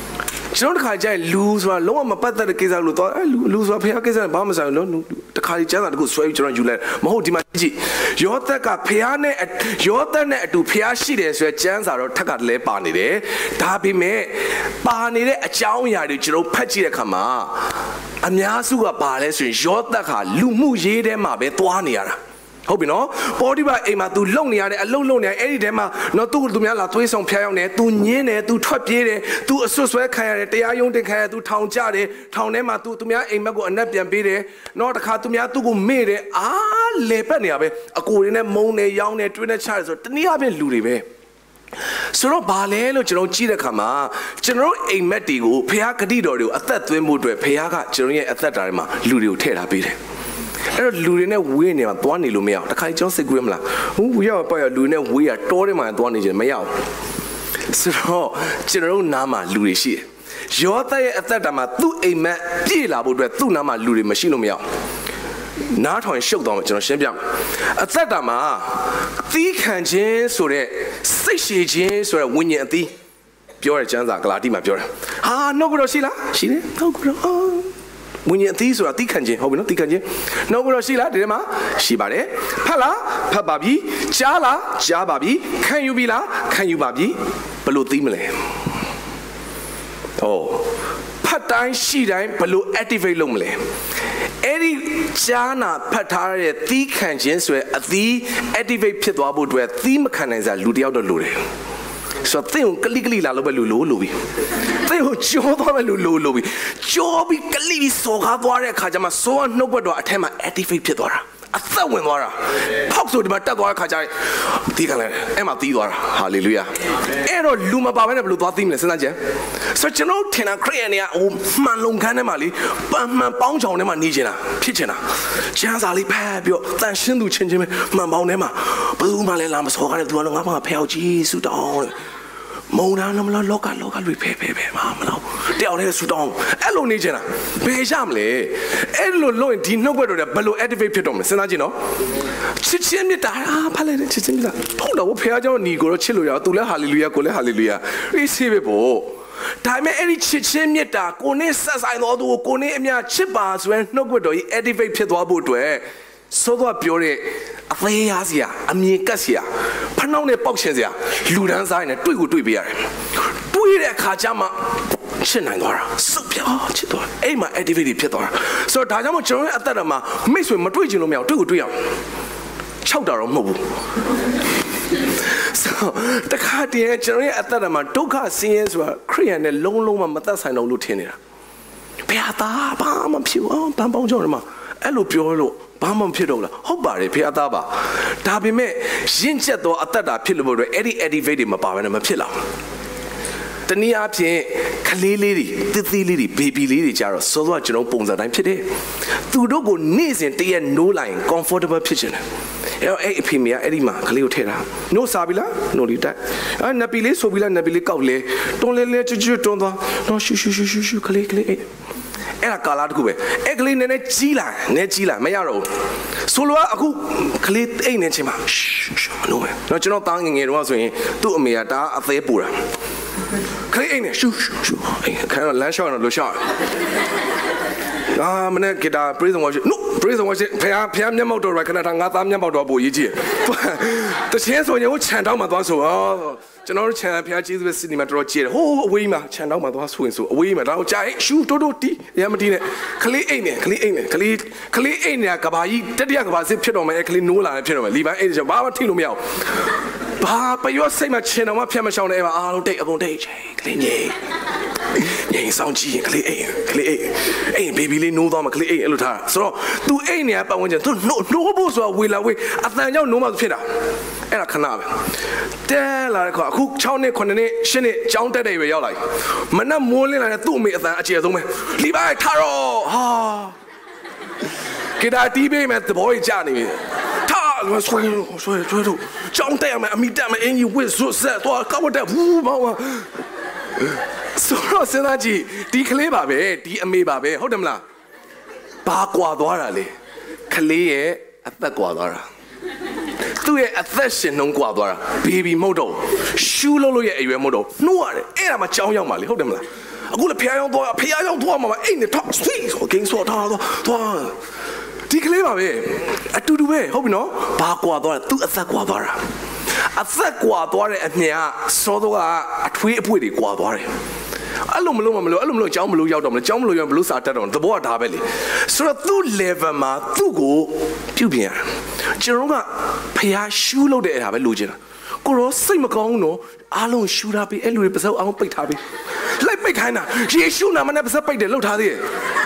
ကျွန်တော်တခါကျရင်လူဆိုတာလုံးဝမပတ်သက်တဲ့ကိစ္စလို့တော့လူလူဆိုတာဖះကိစ္စနဲ့ဘာမှမဆိုင်ဘူးတခါကျမ်းစာတခုဆွဲပြီးကျွန်တော်ယူလိုက်မဟုတ်ဒီမှာကြည့်ယောသက်ကဖះနဲ့ယောသက်နဲ့အတူဖះရှိတယ်ဆိုရယ်ကျမ်းစာတော့ထက်ကတလဲပါနေတယ်ဒါပေမဲ့ပါနေတဲ့အကြောင်းအရာတွေကျွန်တော်ဖတ်ကြည့်တဲ့အခါမှာအများစုကပါလဲဆိုရင်ယောသက်ဟာလူမှုရေးထဲမှာပဲသွားနေရတာဟုတ်ပြီနော်ပေါ်ဒီပါအိမ်မှာ तू လုံနေရတဲ့အလုံလုံနေအဲ့ဒီထဲမှာနော်သူ့သူများလာသွေးဆောင်ဖျားရောက်နေ तू ညင်းတယ် तू ထွက်ပြေးတယ် तू အဆွတ်ဆွဲခံရတယ်တရားရုံးတင်ခံရ तू ထောင်ကြတယ်ထောင်ထဲမှာ तू သူများအိမ်မက်ကိုအနက်ပြန်ပေးတယ်နော်တခါသူများသူ့ကိုမေ့တယ်အားလေပတ်နေရပဲအကိုတွေနဲ့မုန်းတယ်ရောင်းတယ်တွင်းနဲ့ချတယ်ဆိုတော့တနည်းအားဖြင့်လူတွေပဲဆိုတော့ဘာလဲလို့ကျွန်တော်ကြည့်တဲ့အခါမှာကျွန်တော်အိမ်မက်တွေကိုဖះဂတိတော်တွေကိုအသက်သွင်းဖို့အတွက်ဖះကကျွန်တော်ရဲ့အသက်တာထဲမှာလူတွေကိုထည့်ထားပေးတယ်အဲ့တော့လူတွေနဲ့ဝေးနေမှာသွားနေလို့မရအောင်တခါကျွန်တော်စိတ်ကူးရမလားဟိုရောက်ပါရလူတွေနဲ့ဝေးရတောထဲမှာသွားနေကြမရအောင်ဆိုတော့ကျွန်တော်နားမှာလူတွေရှိတယ်ယောသရဲ့အသက်တာမှာသူ့အိမ်မက်ပြေလာဖို့အတွက်သူ့နားမှာလူတွေမရှိလို့မရအောင်နားထောင်ရှုပ်သွားမှာကျွန်တော်ရှင်းပြမယ်အသက်တာမှာသီးခံခြင်းဆိုတဲ့စိတ်ရှည်ခြင်းဆိုတဲ့ဝိညာဉ်အသီးပြောတဲ့ကျမ်းစာဂလာတိမှာပြောတယ်ဟာနှုတ်ကတော့ရှိလားရှိတယ်နှုတ်ကတော့ဝိညာဉ်အသီးဆိုတာသီးခံခြင်းဟုတ်ပြီနော်သီးခံခြင်းနှုတ်ကတော့ရှိလားဒီထဲမှာရှိပါတယ်ဖတ်လားဖတ်ပါပြီကြားလားကြားပါပြီခံယူပြီလားခံယူပါပြီဘယ်လိုသိမလဲဟောဖတ်တိုင်းရှိတိုင်းဘယ်လို activate လုပ်မလဲအဲ့ဒီကြားနာဖတ်ထားတဲ့သီးခံခြင်းဆိုရယ်အသီး activate ဖြစ်သွားဖို့အတွက်သီးမခံနိုင်စရာလူတယောက်တော့လိုတယ်ဆိုတော့သင်ကိုကလိကလိလာလို့ပဲလို့လို့လို့ပြီသင်ကိုကြောသွားပဲလို့လို့လို့ပြီကြောပြီးကလိပြီးစော်ကားသွားတဲ့အခါကျမှစောနှုတ်ဘက်တော့အထက်မှာ activate ဖြစ်သွားတာအသက်ဝင်သွားတာဖောက်ဆိုဒီမှာတက်သွားတဲ့ခါကျရင်ဒီကလည်းအဲ့မှာတီးသွားတာဟာလေလုယာအဲ့တော့လူမပါဘဲနဲ့ဘယ်လိုသွားသိမလဲစဉ်းစားကြည့်ဆိုကျွန်တော်ထင်တာခရစ်ယာန်တွေကဟိုမှန်လုံခန်းထဲမှာလေပန်းမှန်ပေါင်းချောင်ထဲမှာနေချင်တာဖြစ်ချင်တာကျန်းစာလေးဖတ်ပြီးတော့တန်ရှင်းသူချင်းချင်းပဲမှန်ပေါင်းထဲမှာဘယ်သူမှလည်းလာမစော်ကားတဲ့သူကတော့ငါမှဖျောက်ကြီးဆူတောင်းမုံနာမလားလောကလောကလူဖဲဖဲဖဲမမလားတယောက်လေးဆူတောင်းအဲ့လိုနေချင်တာဘယ်ရမလဲအဲ့လိုလို့ဒီနှုတ်ဘက်တော့ဘယ်လို activate ဖြစ်တော့မလဲစဉ်းစားကြည့်နော်ချစ်ချင်းမြတ်တာဖတ်လိုက်တယ်ချစ်ချင်းမြတ်တာဟုတ်တော့ဖះเจ้าညီကိုတော့ချစ်လို့ရအောင်သူလည်းဟာလေလုယာကိုလည်းဟာလေလုယာအေးဆေးပဲပေါ့ဒါပေမဲ့အဲ့ဒီချစ်ချင်းမြတ်တာကိုနဲ့ဆက်ဆိုင်တော်သူကိုကိုနဲ့အမြချစ်ပါဆိုရင်နှုတ်ဘက်တော့ activate ဖြစ်သွားဖို့အတွက်ဆိုတော့ပြောတဲ့အသေးရစရာအမြင်ကတ်စရာဖနှောင်းနဲ့ပေါက်ရှင်စရာလူဒန်းစားနဲ့တွေ့ကိုတွေ့ပေးရတယ်တွေ့တဲ့အခါကျမှရှင်းနိုင်သွားတာစုပ်ပြချစ်သွားအဲ့မှာ activity ဖြစ်သွားတာဆိုတော့ဒါကြောင့်မို့ကျွန်တော်ရဲ့အသက်တာမှာမိတ်ဆွေမတွေ့ချင်လို့မရအောင်တွေ့ကိုတွေ့အောင်ခြောက်တာတော့မဟုတ်ဘူးဆိုတခါတည်းကျွန်တော်ရဲ့အသက်တာမှာဒုက္ခဆင်းရဲဆိုတာခရိယန်နဲ့လုံးလုံးမသက်ဆိုင်တော့လို့ထင်နေတာဘယ်ဟာဘာမှဖြစ်အောင်ပန်းပေါင်းကြောင်းတွေမှာအဲ့လိုပြောလို့ဘာမှမဖြစ်တော့ဘူးလားဟုတ်ပါတယ်ဖေအသားပါဒါပေမဲ့ရင့်ကျက်သောအသက်တာဖြစ်လို့လို့အဲ့ဒီ activate တွေမပါဘဲနဲ့မဖြစ်လာဘူးတနည်းအားဖြင့်ကလေးလေးတွေတစ်သေးလေးတွေ baby လေးတွေကြတော့စောစောကျွန်တော်ပုံစံတိုင်းဖြစ်တယ်သူတို့ကိုနေ့စဉ်တရက် no line comfortable ဖြစ်ချင်တယ်အဲ့အဖေမေကအဲ့ဒီမှာကလေးကိုထည့်တာနို့စားပြီလားနို့လေးတိုက်အဲ့နပီလေးဆိုပြီလားနပီလေးကောက်လေတွန်းလဲလဲကျွတ်ကျွတ်တွန်းသွားတော့ရှူရှူရှူရှူရှူကလေးကလေးအဲ့ဒါကာလာတခုပဲအဲ့ကလေးနည်းနည်းကြီးလာနည်းကြီးလာမရတော့ဘူးဆိုလိုကအခုကလေးအိတ်နေချင်းမှာရှူမလို့ပဲတော့ကျွန်တော်တားငငယ်တော့ဆိုရင်သူ့အမေကဒါအသေးပူတာကလေးအိတ်နေရှူရှူရှူအဲ့ခံတော့လမ်းလျှောက်တော့လို့ရှောက်အာမနေ့ကတာ praise and worship no praise and worship ဖះဖះမျက်မှောက်တော့ခဏတာငါသားမျက်မှောက်တော့ပိုရေးကြည့်တချင်းဆိုရင်ဟိုခြံတောင်းမှာသွားဆိုဩကျွန်တော်တို့ခြံဖះကျေးဇူးပဲစီနီမှာတော်တော်ကြည့်တယ်ဟိုးအဝေးမှာခြံတောင်းမှာသွားဆိုရင်ဆိုအဝေးမှာဒါတော့ကြာရင်ရှူတိုးတိုးတီးရမတီးနဲ့ကလေးအိတ်နဲ့ကလေးအိတ်နဲ့ကလေးကလေးအိတ်နဲ့ကဘာကြီးတတိယကဘာစစ်ဖြစ်တော့မယ်ကလေးနိုးလာတယ်ဖြစ်တော့မယ်လီပိုင်းအိတ်ဆိုဘာမှထိလို့မရဘူးဘာပယောစိတ်မှာချင်းတော့မှဖျက်မရှောင်နဲ့အားလုံးတိတ်အကုန်တိတ်ချင်းကလေးငယ်ငယ်ဆောင်ကြည့်ရင်ကလေးအိတ်ကလေးအိတ်အိတ်ဘေဘီလေးနိုးသွားမှကလေးအိတ်အဲ့လိုထားဆိုတော့ तू အိတ်နေရပတ်ဝန်းကျင် तू နိုးနိုးဖို့ဆိုတာဝေလာဝေးအတန်ကြောင့်နိုးမှဖြစ်တာအဲ့ဒါခဏပဲတဲလာတဲ့ခါအခု6နှစ်9နှစ်10နှစ်ကျောင်းတက်တဲ့ရွယ်ရောက်လာပြီမနက်မိုးလင်းလာတဲ့သူ့အမေအတန်အကျယ်ဆုံးပဲလီပိုင်းထားတော့ဟာကိတာတီးပေးမယ်သဘောကြီးကြာနေပြီထားလို့ဆွဲဆွဲဆွဲတော့ကျောင်းတက်ရမယ်အမိတက်မယ်အင်ကြီးဝစ်ဆွတ်ဆက်တော့ကောက်တက်ဘူးမောင်ပါဆိုတော့စဉ်းစားကြည့်ဒီကလေးပါပဲဒီအမေပါပဲဟုတ်တယ်မလားဘာကွာသွားတာလေကလေးရဲ့အသက်ကွာသွားတာသူ့ရဲ့အသက်ရှင်နှုံးကွာသွားတာဘေဘီမဟုတ်တော့ရှူးလို့လို့ရဲ့အရွယ်မဟုတ်တော့နှိုးရတယ်အဲ့ဒါမှကြောင်းရောက်ပါလေဟုတ်တယ်မလားအခုလည်းဖျားရောက်သွားဖျားရောက်သွားမှာအိမ်နဲ့ထောက်ဆွေးဆိုဂိမ်းဆော့ထားတော့သွားဒီကလေးပါပဲအတူတူပဲဟုတ်ပြီနော်ဘာကွာသွားလဲသူအသက်ကွာသွားတာအသက်ကွာသွားတဲ့အမြင်ကစောတော့ကအထွေးအပွေတွေကွာသွားတယ်အဲ့လိုမလို့မလို့အဲ့လိုမလို့အကြောင်းမလို့ရောက်တော့မလို့အကြောင်းမလို့ရောက်ဘလို့စာတက်တော့သဘောကဒါပဲလေဆိုတော့သူ့ level မှာသူ့ကိုပြုတ်ပြင်ရကျွန်တော်ကဖျားရှူးလို့တဲ့အဲ့ဒါပဲလိုချင်တာကိုရောစိတ်မကောင်းဘူးနော်အားလုံးရှူထားပြီးအဲ့လူတွေပစောက်အောင်ပိတ်ထားပြီးလိုက်ပိတ်ခိုင်းတာယေရှုနာမနဲ့ပစောက်ပိတ်တယ်လှုပ်ထားသေးတယ်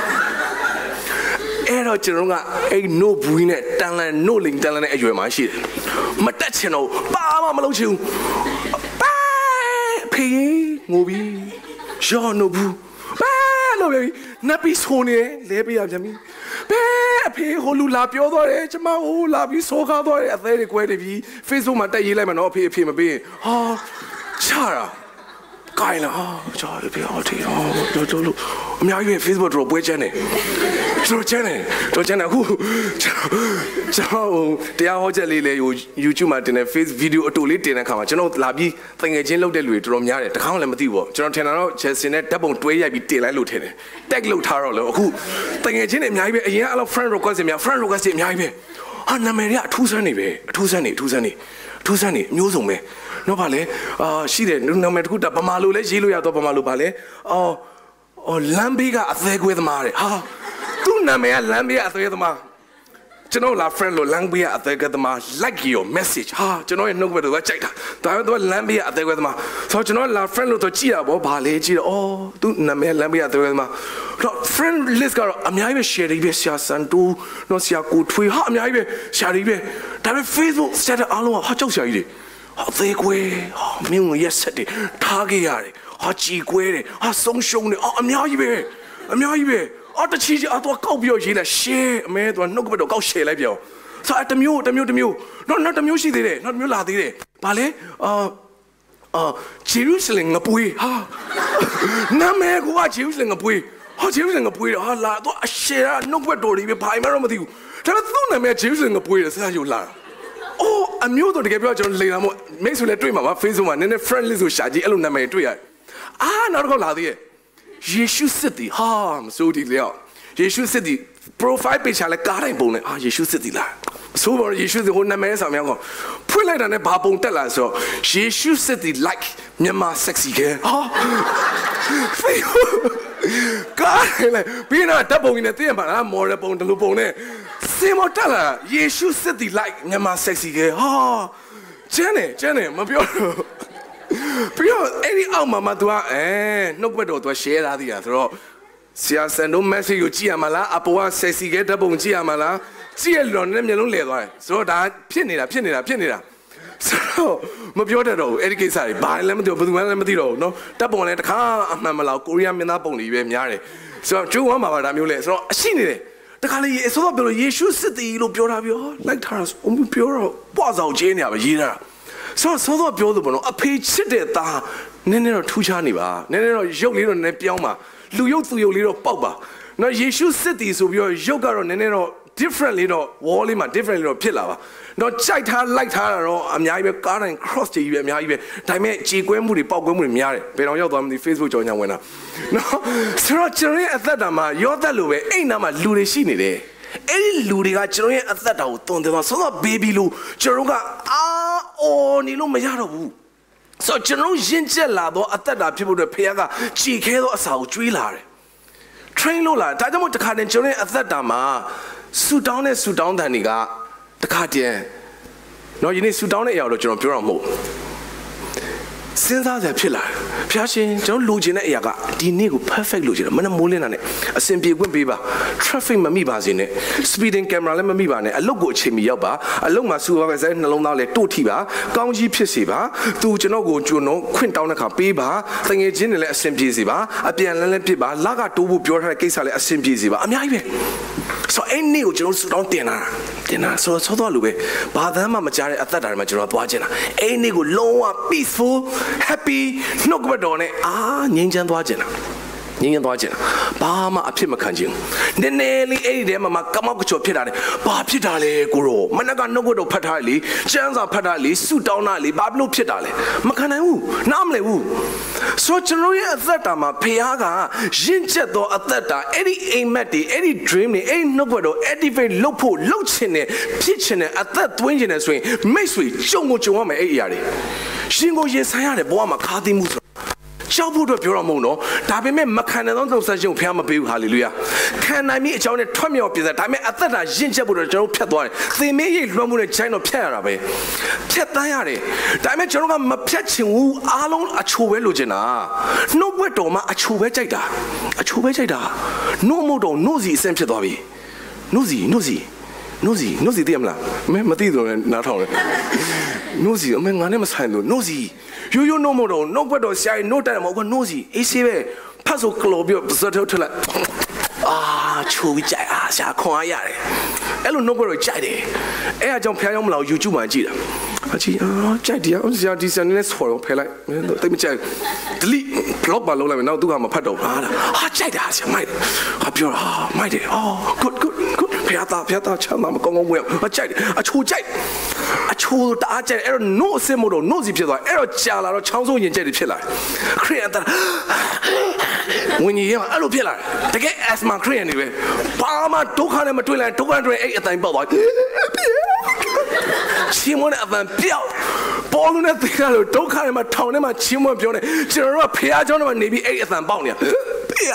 အဲ့တော့ကျွန်တော်ကအဲ့ no ဘူးနဲ့တန်လန် no လင်တန်လန်နဲ့အရွယ်မှာရှိတယ်မတက်ချင်တော့ဘာမှမလုပ်ချင်ဘူးပါဖေးငိုပြီးရော no ဘူးပါလို့ပဲနပ်ပြီးဆိုနေလဲပေးရပြန်ပြီဘဲအဖေဟိုလူလာပြောသွားတယ်ကျမဟိုလာပြီးဆိုကားသွားတယ်အသေးတွေကွဲနေပြီ Facebook မှာတက်ရေးလိုက်မှတော့အဖေအဖေမပေးဟာချတာကိုင်းလာချာဖေဟောတီဟောတို့တို့လို့အများကြီး Facebook တော့ပွဲချမ်းနေတို့ချမ်းနေတို့ချမ်းနေအခုကျွန်တော်တရားဟောချက်လေးလေ YouTube မှာတင်တဲ့ Face Video အတူလေးတင်တဲ့ခါမှာကျွန်တော်လာပြီးတငယ်ချင်းလုပ်တဲ့လူတွေတော်တော်များတယ်တခါမှလည်းမသိဘူးပေါ့ကျွန်တော်ထင်တာတော့ Jason နဲ့ဓာတ်ပုံတွဲရိုက်ပြီးတင်လိုက်လို့ထင်တယ် tag လုပ်ထားတော့လေအခုတငယ်ချင်းတွေအများကြီးပဲအရင်အဲ့လို friend request တွေများ friend request တွေအများကြီးပဲဟာနာမည်တွေကအထူးဆန်းနေပဲအထူးဆန်းနေအထူးဆန်းနေအထူးဆန်းနေမျိုးစုံပဲနော်ဗာလေအာရှိတယ်နာမည်တစ်ခုတဗမာလိုလဲရေးလို့ရတော့ဗမာလိုဗာလေအော်အော်လမ်းဘေးကအသေးကွဲသမားတဲ့ဟာသူ့နာမည်ကလမ်းဘေးကအသေးသမားကျွန်တော်လာ friend လို့လမ်းဘေးကအသေးကွဲသမား like your message ဟာကျွန်တော်ရဲ့နှုတ်ဘက်တော့ကြိုက်တာဒါပေမဲ့သူကလမ်းဘေးကအသေးကွဲသမားဆိုတော့ကျွန်တော်လာ friend လို့တော့ကြည့်ရပါဗာလေကြည့်တော့အော်သူ့နာမည်လမ်းဘေးကအသေးကွဲသမားတော့ friend list ကတော့အများကြီးပဲ share တွေပဲဆရာစန်တူနော်ဆရာကိုထွေဟာအများကြီးပဲဆရာတွေပဲဒါပေမဲ့ Facebook set အားလုံးကဟာကြောက်ဆရာကြီးတွေဟာသေးကွဲဟာမင်းရဲ့ဆက်တွေထားခဲ့ရတယ်ဟာကြည်ကွဲတယ်ဟာဆုံးရှုံးတယ်အော်အများကြီးပဲအများကြီးပဲအော်တချီချီအတော့ကောက်ပြောရေးလိုက်ရှဲအမဲတော့နှုတ်ကပတ်တော့ကောက်ရှဲလိုက်ပြောဆိုအတမျိုးတမျိုးတမျိုးတော့နောက်တမျိုးရှိသေးတယ်နောက်တမျိုးလာသေးတယ်ဗာလဲအာအာဂျေရုဆလင်ငပွေဟာနာမည်ကဂျေရုဆလင်ငပွေဟာဂျေရုဆလင်ငပွေဟာလာတော့အရှဲကနှုတ်ကပတ်တော်တွေပဲဘာမှတော့မသိဘူးဒါပေမဲ့သူ့နာမည်ဂျေရုဆလင်ငပွေတယ်ဆက်ယူလာအိုးအမျိုးတော့တကယ်ပြောကျွန်တော်လိန်လာမို့မိတ်ဆွေနဲ့တွေ့မှာပါ Facebook မှာနည်းနည်း friend list ဆိုရှာကြည့်အဲ့လိုနာမည်တွေ့ရအာနောက်တော့လာသေးရဲ့ယေရှုစစ်သည်ဟာမစိုးဒီလျောက်ယေရှုစစ်သည် profile page ချလဲကားတိုင်းပုံနဲ့အာယေရှုစစ်သည်လားဆိုတော့ယေရှုစစ်ဟိုနာမည်ဆောင်မြောင်းကောဖွင့်လိုက်တာနဲ့ဘာပုံတက်လာဆိုတော့ယေရှုစစ်သည် like မြန်မာ sexy ကဟာကားလေဘင်းတော့တပ်ပုံကြီးနဲ့သိရမှာလား model ပုံတလူပုံနဲ့စင်မတက်လာယေရှုစစ်သည် like မြန်မာ sexy ကဟာကျန်းနေကျန်းနေမပြောတော့ပြီးတော့အဲ့ဒီအောက်မှာမှ तू ကအဲနှုတ်ဘက်တော့ तू share ထားသေးတာဆိုတော့ဆရာစံတို့ message ကိုကြည့်ရမှာလားအပေါ်က sexy ကဓာတ်ပုံကြည့်ရမှာလားကြည့်ရလို့နဲ့မျက်လုံးလဲသွားတယ်ဆိုတော့ဒါဖြစ်နေတာဖြစ်နေတာဖြစ်နေတာဆိုတော့မပြောတတ်တော့ဘူးအဲ့ဒီကိစ္စတွေဘာလဲမသိဘူးဘယ်သူမှလည်းမသိတော့ဘူးနော်ဓာတ်ပုံလည်းတစ်ခါအမှန်မလောက်ကိုရီးယားမျက်နှာပုံတွေပဲများတယ်ဆိုတော့ကျိုးဝမ်းမှာပါဒါမျိုးလဲဆိုတော့အရှိနေတယ်တခါလေဆိုတော့ပြောလို့ယေရှုစစ်သည်လို့ပြောတာပြောလိုက်ထားတာပြောတော့ပွားဆောင်ချင်းနေရပါရေးတာဆိုတော့ဆိုတော့ပြောလို့ပေါ့နော်အဖေချစ်တဲ့သားနည်းနည်းတော့ထူးခြားနေပါနည်းနည်းတော့ရုပ်လေးတော့နည်းနည်းပြောင်းပါလူရုပ်သူရုပ်လေးတော့ပေါက်ပါနော်ယေရှုစစ်သည်ဆိုပြီးတော့ရုပ်ကတော့နည်းနည်းတော့ different လေးတော့ wall လေးမှာ different လေးတော့ဖြစ်လာပါတော့ကြိုက်ထားလိုက်ထားတာတော့အများကြီးပဲကားတိုင်း cross ကြီးပဲအများကြီးပဲဒါပေမဲ့ကြေကွဲမှုတွေပေါက်ကွဲမှုတွေများတယ်ဘယ်တော့ရောက်သွားမသိ Facebook ကြောင်ညာဝင်တာနော်ဆိုတော့ကျွန်တော်ရဲ့အသက်တာမှာရောသက်လို့ပဲအဲ့နာမှာလူတွေရှိနေတယ်အဲ့ဒီလူတွေကကျွန်တော်ရဲ့အသက်တာကိုတွန်တယ်ဆိုတော့ baby လူကျွန်တော်ကအာအော်နေလို့မရတော့ဘူးဆိုတော့ကျွန်တော်ရင်ကျက်လာတော့အသက်တာဖြစ်ဖို့အတွက်ဖခင်ကကြည်ခဲသောအစာကိုကျွေးလာတယ် train လို့လာဒါကြောင့်မို့တခါတည်းကျွန်တော်ရဲ့အသက်တာမှာဆူတောင်းတဲ့ဆူတောင်းတန်တွေကတခါတည်းနော်ယနေ့ဆူတောင်းတဲ့အရာတော့ကျွန်တော်ပြောတော့မဟုတ်စဉ်းစားစရာဖြစ်လာတယ်ဖျားရှင်ကျွန်တော်လိုချင်တဲ့အရာကဒီနေ့ကို perfect လိုချင်တယ်မနဲ့မိုးလင်းတာနဲ့အစင်ပြေခွင့်ပေးပါ traffic မမိပါစေနဲ့ speeding camera လည်းမမိပါနဲ့အလုတ်ကိုအချိန်မီရောက်ပါအလုတ်မှာ supervisor နှလုံးသားလည်းတို့ထိပါကောင်းကြီးဖြစ်စေပါသူကျွန်တော်ကိုကျွန်တော်ခွင့်တောင်းတဲ့ခါပေးပါတငယ်ချင်းတွေလည်းအစင်ပြေစေပါအပြန်လန်းလည်းဖြစ်ပါလကတိုးဖို့ပြောထားတဲ့ကိစ္စလည်းအစင်ပြေစေပါအများကြီးပဲဆိုအဲ့နေ့ကိုကျွန်တော်ဆူတောင်းတင်လာတင်လာဆိုတော့သောလူပဲဘာသာမှမကြားတဲ့အသက်တာတွေမှာကျွန်တော်သွားချင်တာအဲ့နေ့ကိုလုံးဝ peaceful happy နှုတ်ကပတ်တော်နဲ့အာငြိမ်းချမ်းသွားချင်တာငင်းသွားခြင်းဘာမှအဖြစ်မခံခြင်းနည်းနည်းလေးအဲ့ဒီထဲမှာမှကမောက်ကချော်ဖြစ်တာလေဘာဖြစ်တာလဲကိုရောမနက်ကနှုတ်ကတော့ဖတ်ထားလေကျမ်းစာဖတ်ထားလေဆုတောင်းတာလေဘာလို့ဖြစ်တာလဲမခံနိုင်ဘူးနားမလည်ဘူးဆိုကျွန်တော်ရဲ့အသက်တာမှာဖခင်ကရင့်ကျက်သောအသက်တာအဲ့ဒီအိမ်မက်တွေအဲ့ဒီ dream တွေအဲ့ဒီနှုတ်ကတော့ activate လုပ်ဖို့လုပ်ချင်တယ်ဖြစ်ချင်တယ်အသက်သွင်းချင်တယ်ဆိုရင်မိတ်ဆွေကြုံကိုကြုံရမယ်အဲ့ဒီအရာတွေရှင်ကိုရင်ဆိုင်ရတယ်ဘဝမှာခါသိမှုရှောက်ဖို့တော့ပြောတော့မဟုတ်တော့ဒါပေမဲ့မခံနိုင်သောနှုတ်ဆက်ခြင်းကိုဖခင်မပေးဘူးဟာလေလုယာခံနိုင်မိအကြောင်းနဲ့ထွက်မြောက်ပြည်စားဒါပေမဲ့အသက်တာရင့်ကျက်ဖို့တော့ကျွန်တော်ဖြတ်သွားတယ်သင်မင်းရိပ်လွှမ်းမှုနဲ့ချိုင်းတော့ဖြတ်ရတာပဲဖြတ်တန်းရတယ်ဒါပေမဲ့ကျွန်တော်ကမဖြတ်ချင်ဘူးအားလုံးအချိုပဲလိုချင်တာနှုတ်ဘွက်တော်မှာအချိုပဲကြိုက်တာအချိုပဲကြိုက်တာနှုတ်မို့တော့နှုတ်စီအဆင့်ဖြစ်သွားပြီနှုတ်စီနှုတ်စီနှုတ်စီနှုတ်စီသိရမလားမင်းမသိတော့နားထောင်တယ်နှုတ်စီအမေငါနဲ့မဆိုင်လို့နှုတ်စီရိုးရိုးနှုတ်မို့တော့နှုတ်ဘက်တော်ဆရာကြီးနှုတ်တယ်မဟုတ်ဘူးနှုတ်စီအေးဆေးပဲဖတ်ဆိုကလော်ပြီးစတဲ့ထလိုက်အာချိုးကြိုက်အားရှာခွန်အားရတယ်အဲ့လိုနှုတ်ဘက်တော်ကြိုက်တယ်အဲ့အကြောင်းဖျားရောက်မလား YouTube မှာကြည့်တာအချီအာကြိုက်တယ်ဆရာဒီစနေနဲ့ဆော်တော့ဖယ်လိုက်တိတ်မကြိုက် delete block ပါလုံးလိုက်မယ်နောက်သူကမဖတ်တော့ဟာဟာကြိုက်တာဆရာမိုက်တယ်ဟာပြောဟာမိုက်တယ်အော် good good good ဖျားသားဖျားသားချမ်းသာမကောင်းကောင်းဝင်အကြိုက်တယ်အချိုးကြိုက်အချိုးတအားကြိုက်အဲ့တော့ no အစစ်မို့တော့ no စီဖြစ်သွားအဲ့တော့ကြာလာတော့ချောင်းဆုံးရင်ကြိုက်တယ်ဖြစ်လာခရီးအတဝင်ကြီးရအဲ့လိုဖြစ်လာတကယ် asthma ခရီးနေပဲဘာမှဒုက္ခနဲ့မတွေ့လိုက်ဒုက္ခတွေအဲ့အတိုင်းပေါက်သွားချင်းမနဲ့အပန်ပြောက်ပေါ်လို့နဲ့သိရလို့ဒုက္ခတွေမှာထောင်ထဲမှာချင်းမပြောနေကျွန်တော်တို့ကဖះเจ้าတွေမှာနေပြီးအဲ့အပန်ပေါက်နေဖေ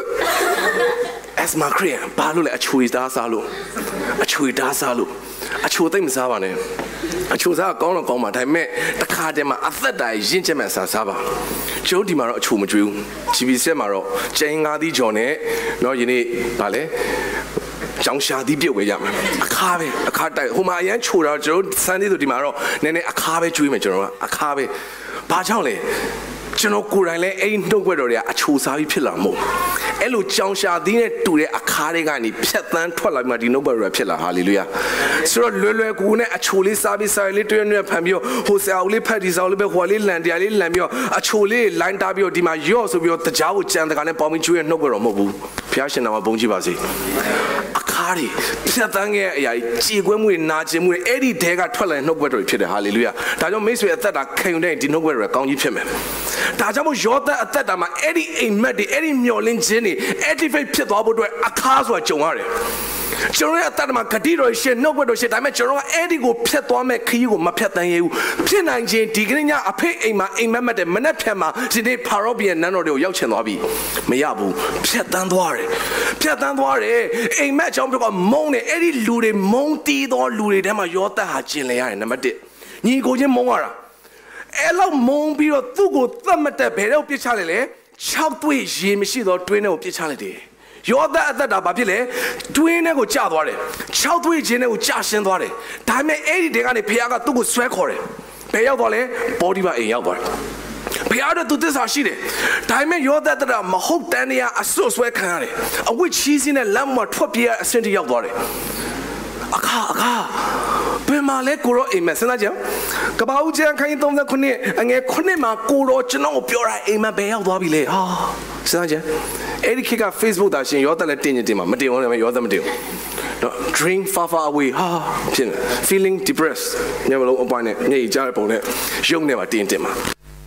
asthma ခရီးဘာလို့လဲအချွေသားစားလို့အချွေသားစားလို့အချိုသိမ့်မစားပါနဲ့အချိုစားကောင်းတော့ကောင်းပါဒါပေမဲ့တစ်ခါတည်းမှာအသက်တာရင့်ကျက်မှစားစားပါကျုပ်ဒီမှာတော့အချိုမကျွေးဘူး ဂျီ ပီ ဆက်မှာတော့ကျင်းငါးသီးကျော်နဲ့เนาะယနေ့ဗာလဲကြောင်ရှာသီးပြုတ်ပဲရမယ်အခါပဲအခါတိုက်ဟိုမှာအရန်ချိုတာကျွန်တော်စမ်းသေးဆိုဒီမှာတော့နည်းနည်းအခါပဲကျွေးမယ်ကျွန်တော်ကအခါပဲဘာကြောင့်လဲကျွန်တော်ကိုယ်တိုင်လည်းအဲ့ဒီနှုတ်ဘက်တော်တွေကအချိုစားပြီးဖြစ်လာမို့အဲ့လိုကြောင်ရှာသီးနဲ့တူတဲ့အခါတွေကနေဖြတ်သန်းထွက်လာမှဒီနှုတ်ဘက်တော်ဖြစ်လာဟာလေလုယာဆိုတော့လွယ်လွယ်ကူနဲ့အချိုလေးစားပြီးစားလေးတွဲတွဲဖန်ပြီးဟိုဆရာဦးလေးဖတ်ဒီစားလေးပဲဟိုလေးလန်တရားလေးလန်ပြီးအချိုလေးလိုင်းတာပြီးဒီမှာရော့ဆိုပြီးတကြားကိုကြံတကာနဲ့ပေါင်းပြီးကျွေးရနှုတ်ဘက်တော်မဟုတ်ဘူးဘုရားရှင်နာမဘုန်းကြီးပါစေအခါတွေဖြတ်သန်းခဲ့တဲ့အရာကြီးကြေကွဲမှုတွေနာကျင်မှုတွေအဲ့ဒီတဲကထွက်လာတဲ့နှုတ်ဘက်တော်ဖြစ်တယ်ဟာလေလုယာဒါကြောင့်မိတ်ဆွေအသက်တာခံယူတဲ့ဒီနှုတ်ဘက်တော်ကောင်းကြီးဖြစ်မယ်ဒါကြောင့်မို့ယောသအသက်တာမှာအဲ့ဒီအိမ်မက်တွေအဲ့ဒီမျောလင်းခြင်းတွေ activate ဖြစ်သွားဖို့အတွက်အခါဆိုတာကြုံရတယ်ကျွန်တော်ရဲ့အသက်တာမှာဂတိတော်ရှင်းနှုတ်ဘက်တော်ရှင်းဒါပေမဲ့ကျွန်တော်ကအဲ့ဒီကိုဖျက်သွားမဲ့ခရီးကိုမဖျက်တမ်းရဘူးဖြစ်နိုင်ခြင်းဒီကနေ့ညအဖေအိမ်မှာအိမ်မက်မက်တဲ့မနဲ့ဖြတ်မှာဒီနေ့ဖာရောဘီရဲ့နန်းတော်တွေကိုရောက်ချင်သွားပြီမရဘူးဖျက်တမ်းသွားတယ်ဖျက်တမ်းသွားတယ်အိမ်မက်အကြောင်းပြောကမုန်းတယ်အဲ့ဒီလူတွေမုန်းတီးသောလူတွေထဲမှာယောသဟာကျင်လည်ရတယ်နံပါတ်တစ်ညီကိုချင်းမုန်းရတာအဲ့လောက်မုန်းပြီးတော့သူ့ကိုသတ်မှတ်တဲ့ဘယ်တော့ပြစ်ချလိုက်လဲ၆တွေ့ရေမရှိတော့တွင်းထဲကိုပြစ်ချလိုက်တယ်ယောသအသက်တာဘာဖြစ်လဲတွင်းထဲကိုကျသွားတယ်၆တွေ့ခြင်းထဲကိုကျရှင်းသွားတယ်ဒါပေမဲ့အဲ့ဒီတဲကနေဖခင်ကသူ့ကိုဆွဲခေါ်တယ်ဘယ်ရောက်သွားလဲဘောဒီမှာအိမ်ရောက်သွားတယ်ဘုရားတို့သူသစ္စာရှိတယ်ဒါပေမဲ့ယောသတရမဟုတ်တန်နေရအစွတ်ဆွဲခံရတယ်အဝိချီးစင်းနဲ့လမ်းမှာထွက်ပြေးအဆင့်တရောက်သွားတယ်အခါအခါဘယ်မှာလဲကိုရောအိမ်မက်စဉ်းစားကြည့်ကပ္ပဦးကျမ်းခန်းကြီး၃၉အငယ်ခုနှစ်မှာကိုရောကျွန်တော်ကိုပြောတာအိမ်မက်ဘယ်ရောက်သွားပြီလဲဟာစဉ်းစားကြည့်အဲ့ဒီခေတ်က Facebook တာရှင်ယောသလည်းတင်တင်မှာမတင်ဘူးလည်းယောသမတင်ဘူးတော့ drink far far away ဟာဖြစ်နေ feeling depressed ညမလုံးအပိုင်းနဲ့ညိကြားတဲ့ပုံနဲ့ရုံနေမှာတင်တင်မှာ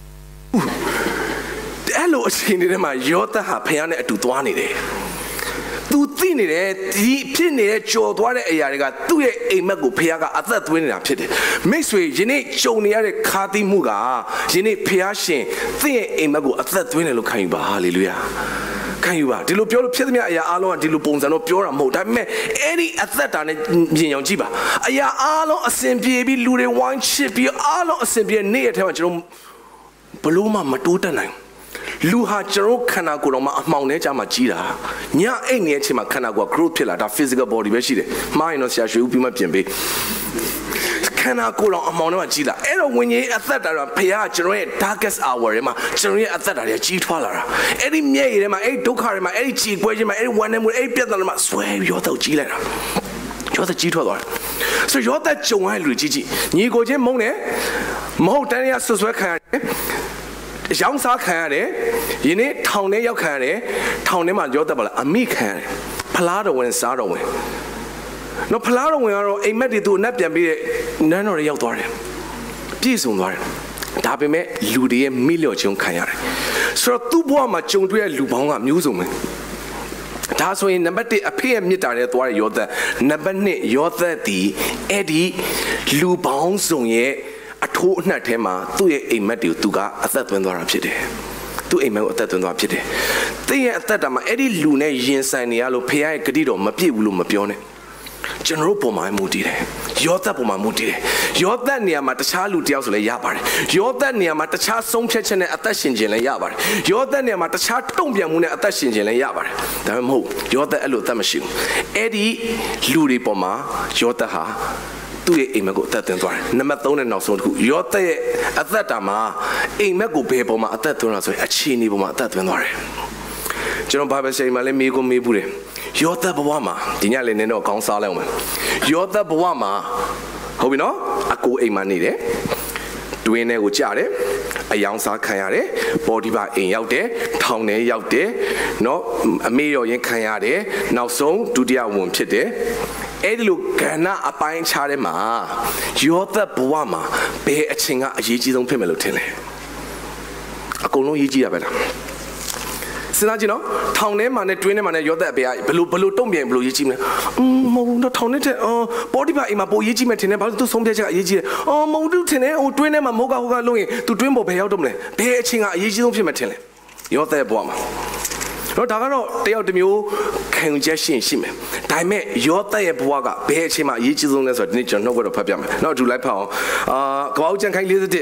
အဲ့လိုအချိန်တွေမှာယောသဟာဖခင်နဲ့အတူသွားနေတယ်သူသိနေတယ်ဒီဖြစ်နေတဲ့ကြော်သွားတဲ့အရာတွေကသူ့ရဲ့အိမ်မက်ကိုဖခင်ကအသက်သွင်းနေတာဖြစ်တယ်မိတ်ဆွေယနေ့ကြုံနေရတဲ့ခါသိမှုကယနေ့ဖခင်ရှင်သင်ရဲ့အိမ်မက်ကိုအသက်သွင်းတယ်လို့ခံယူပါဟာလေလုယာခံယူပါဒီလိုပြောလို့ဖြစ်သမျှအရာအားလုံးကဒီလိုပုံစံတော့ပြောတာမဟုတ်ဒါပေမဲ့အဲ့ဒီအသက်တာနဲ့မြင်အောင်ကြည့်ပါအရာအားလုံးအစဉ်ပြေပြီးလူတွေဝိုင်းချစ်ပြီးအားလုံးအစဉ်ပြေနေ့ရက်ထဲမှာကျွန်တော်ဘလို့မှမတိုးတက်နိုင်လူဟာကျွန်တော်ခန္ဓာကိုယ်တော်မှာအမှောင်ထဲကြမှာကြီးတာညအိတ်နေတဲ့အချိန်မှာခန္ဓာကိုယ် growth ဖြစ်လာဒါ physical body ပဲရှိတယ်မှားရင်တော့ဆရာရွှေဦးပြီးမှပြင်ပေးခန္ဓာကိုယ်တော်အမှောင်ထဲမှာကြီးလာအဲ့တော့ဝိညာဉ်အသက်တာကဘုရားကျွန်တော်ရဲ့ darkest hour ထဲမှာကျွန်တော်ရဲ့အသက်တာတွေကြီးထွားလာတာအဲ့ဒီမျက်ရည်ထဲမှာအဲ့ဒီဒုက္ခတွေမှာအဲ့ဒီကြည်ကွဲခြင်းမှာအဲ့ဒီဝမ်းနည်းမှုအဲ့ဒီပြဿနာတွေမှာဆွဲပြီးရောတော့ကြီးလိုက်တာရောတော့ကြီးထွားသွားတယ်ဆိုရောတော့ကြုံရတဲ့လူကြီးကြီးညီကိုချင်းမုန်းတယ်မဟုတ်တန်းရဆွဆွဲခံရတယ်ရောင်းစားခံရတယ်ယနေ့ထောင်ထဲရောက်ခံရတယ်ထောင်ထဲမှာရောသက်ပါလားအမိခံရတယ်ဖလားတော်ဝင်စားတော်ဝင်နော်ဖလားတော်ဝင်ကတော့အိမ်မက်တွေသူ့အနက်ပြန်ပြီးတဲ့နန်းတော်တွေရောက်သွားတယ်ပြည့်စုံသွားတယ်ဒါပေမဲ့လူတွေရဲ့မိလျော့ခြင်းခံရတယ်ဆိုတော့သူ့ဘဝမှာကြုံတွေ့တဲ့လူပေါင်းကမျိုးစုံပဲဒါဆိုရင်နံပါတ်oneအဖေရဲ့မြစ်တာတဲ့သွားတဲ့ယောသက်နံပါတ်twoယောသက်ဒီအဲ့ဒီလူပေါင်းစုံရဲ့အထိုးအနှက်ထဲမှာသူ့ရဲ့အိမ်မက်တွေကိုသူကအသက်သွင်းသွားတာဖြစ်တယ်သူ့အိမ်မက်ကိုအသက်သွင်းသွားဖြစ်တယ်သင်ရဲ့အသက်တာမှာအဲ့ဒီလူနဲ့ရင်ဆိုင်နေရလို့ဖေရဲ့ဂတိတော်မပြည့်ဘူးလို့မပြောနဲ့ကျွန်တော်ပုံမှန်မူတည်တယ်ယောသက်ပုံမှန်မူတည်တယ်ယောသက်နေရာမှာတခြားလူတယောက်ဆိုလည်းရပါတယ်ယောသက်နေရာမှာတခြားဆုံးဖြတ်ချက်နဲ့အသက်ရှင်ခြင်းလည်းရပါတယ်ယောသက်နေရာမှာတခြားတုံ့ပြန်မှုနဲ့အသက်ရှင်ခြင်းလည်းရပါတယ်ဒါပေမဲ့မဟုတ်ယောသက်အဲ့လိုအသက်မရှိဘူးအဲ့ဒီလူတွေပေါ်မှာယောသက်ဟာသူ့ရဲ့အိမ်မက်ကိုအသက်သွင်းသွားတယ်နံပါတ်threeနဲ့နောက်ဆုံးတစ်ခုယောသက်ရဲ့အသက်တာမှာအိမ်မက်ကိုဘယ်ပေါ်မှာအသက်သွင်းလာဆိုရင်အခြေအနေပေါ်မှာအသက်သွင်းသွားတယ်ကျွန်တော်ဘာပဲချိန်မှလည်းမေးကိုမေးဘူးတယ်ယောသက်ဘဝမှာဒီညလည်းနင်းတော့ခေါင်းစားလိုက်အောင်မယ်ယောသက်ဘဝမှာဟုတ်ပြီနော်အကိုအိမ်မှာနေတယ်တွင်းထဲကိုကြတယ်အယောင်စားခံရတယ်ပေါ်ဒီပါအိမ်ရောက်တယ်ထောင်ထဲရောက်တယ်နော်အမေရောရင်ခံရတယ်နောက်ဆုံးဒုတိယဝန်ဖြစ်တယ်အဲ့ဒီလိုကဏ္ဍအပိုင်းခြားထဲမှာယောသက်ဘဝမှာဘယ်အချိန်ကအရေးကြီးဆုံးဖြစ်မယ်လို့ထင်လဲအကုန်လုံးရေးကြည့်ရပါလားစဉ်းစားကြည့်နော်ထောင်ထဲမှာနဲ့တွင်းထဲမှာနဲ့ယောသက်အဖေကဘလို့ဘလို့တုံ့ပြန်ဘလို့ရေးကြည့်မလဲอืมမဟုတ်တော့ထောင်ထဲတဲ့အော်ပေါ်ဒီပါအိမ်မှာပိုရေးကြည့်မယ်ထင်တယ်ဘာလို့သူဆုံးဖြတ်ချက်ကရေးကြည့်တယ်အော်မဟုတ်ဘူးထင်တယ်ဟိုတွင်းထဲမှာမိုးကဟိုကလုံးရင်သူတွင်းပေါ်ဘယ်ရောက်တော့မလဲဘယ်အချိန်ကအရေးကြီးဆုံးဖြစ်မယ်ထင်လဲယောသက်ဘဝမှာတော့ဒါကတော့တယောက်တစ်မျိုးခံချက်ရှိရှိမယ်ဒါပေမဲ့ယောသက်ရဲ့ဘဝကဘယ်အချိန်မှာအရေးကြီးဆုံးလဲဆိုတော့ဒီနေ့ကျွန်တော်နှုတ်ကတော့ဖတ်ပြမယ်နောက်အတူလိုက်ဖတ်အောင်အာကပောက်ကျန်ခိုင်းforty-one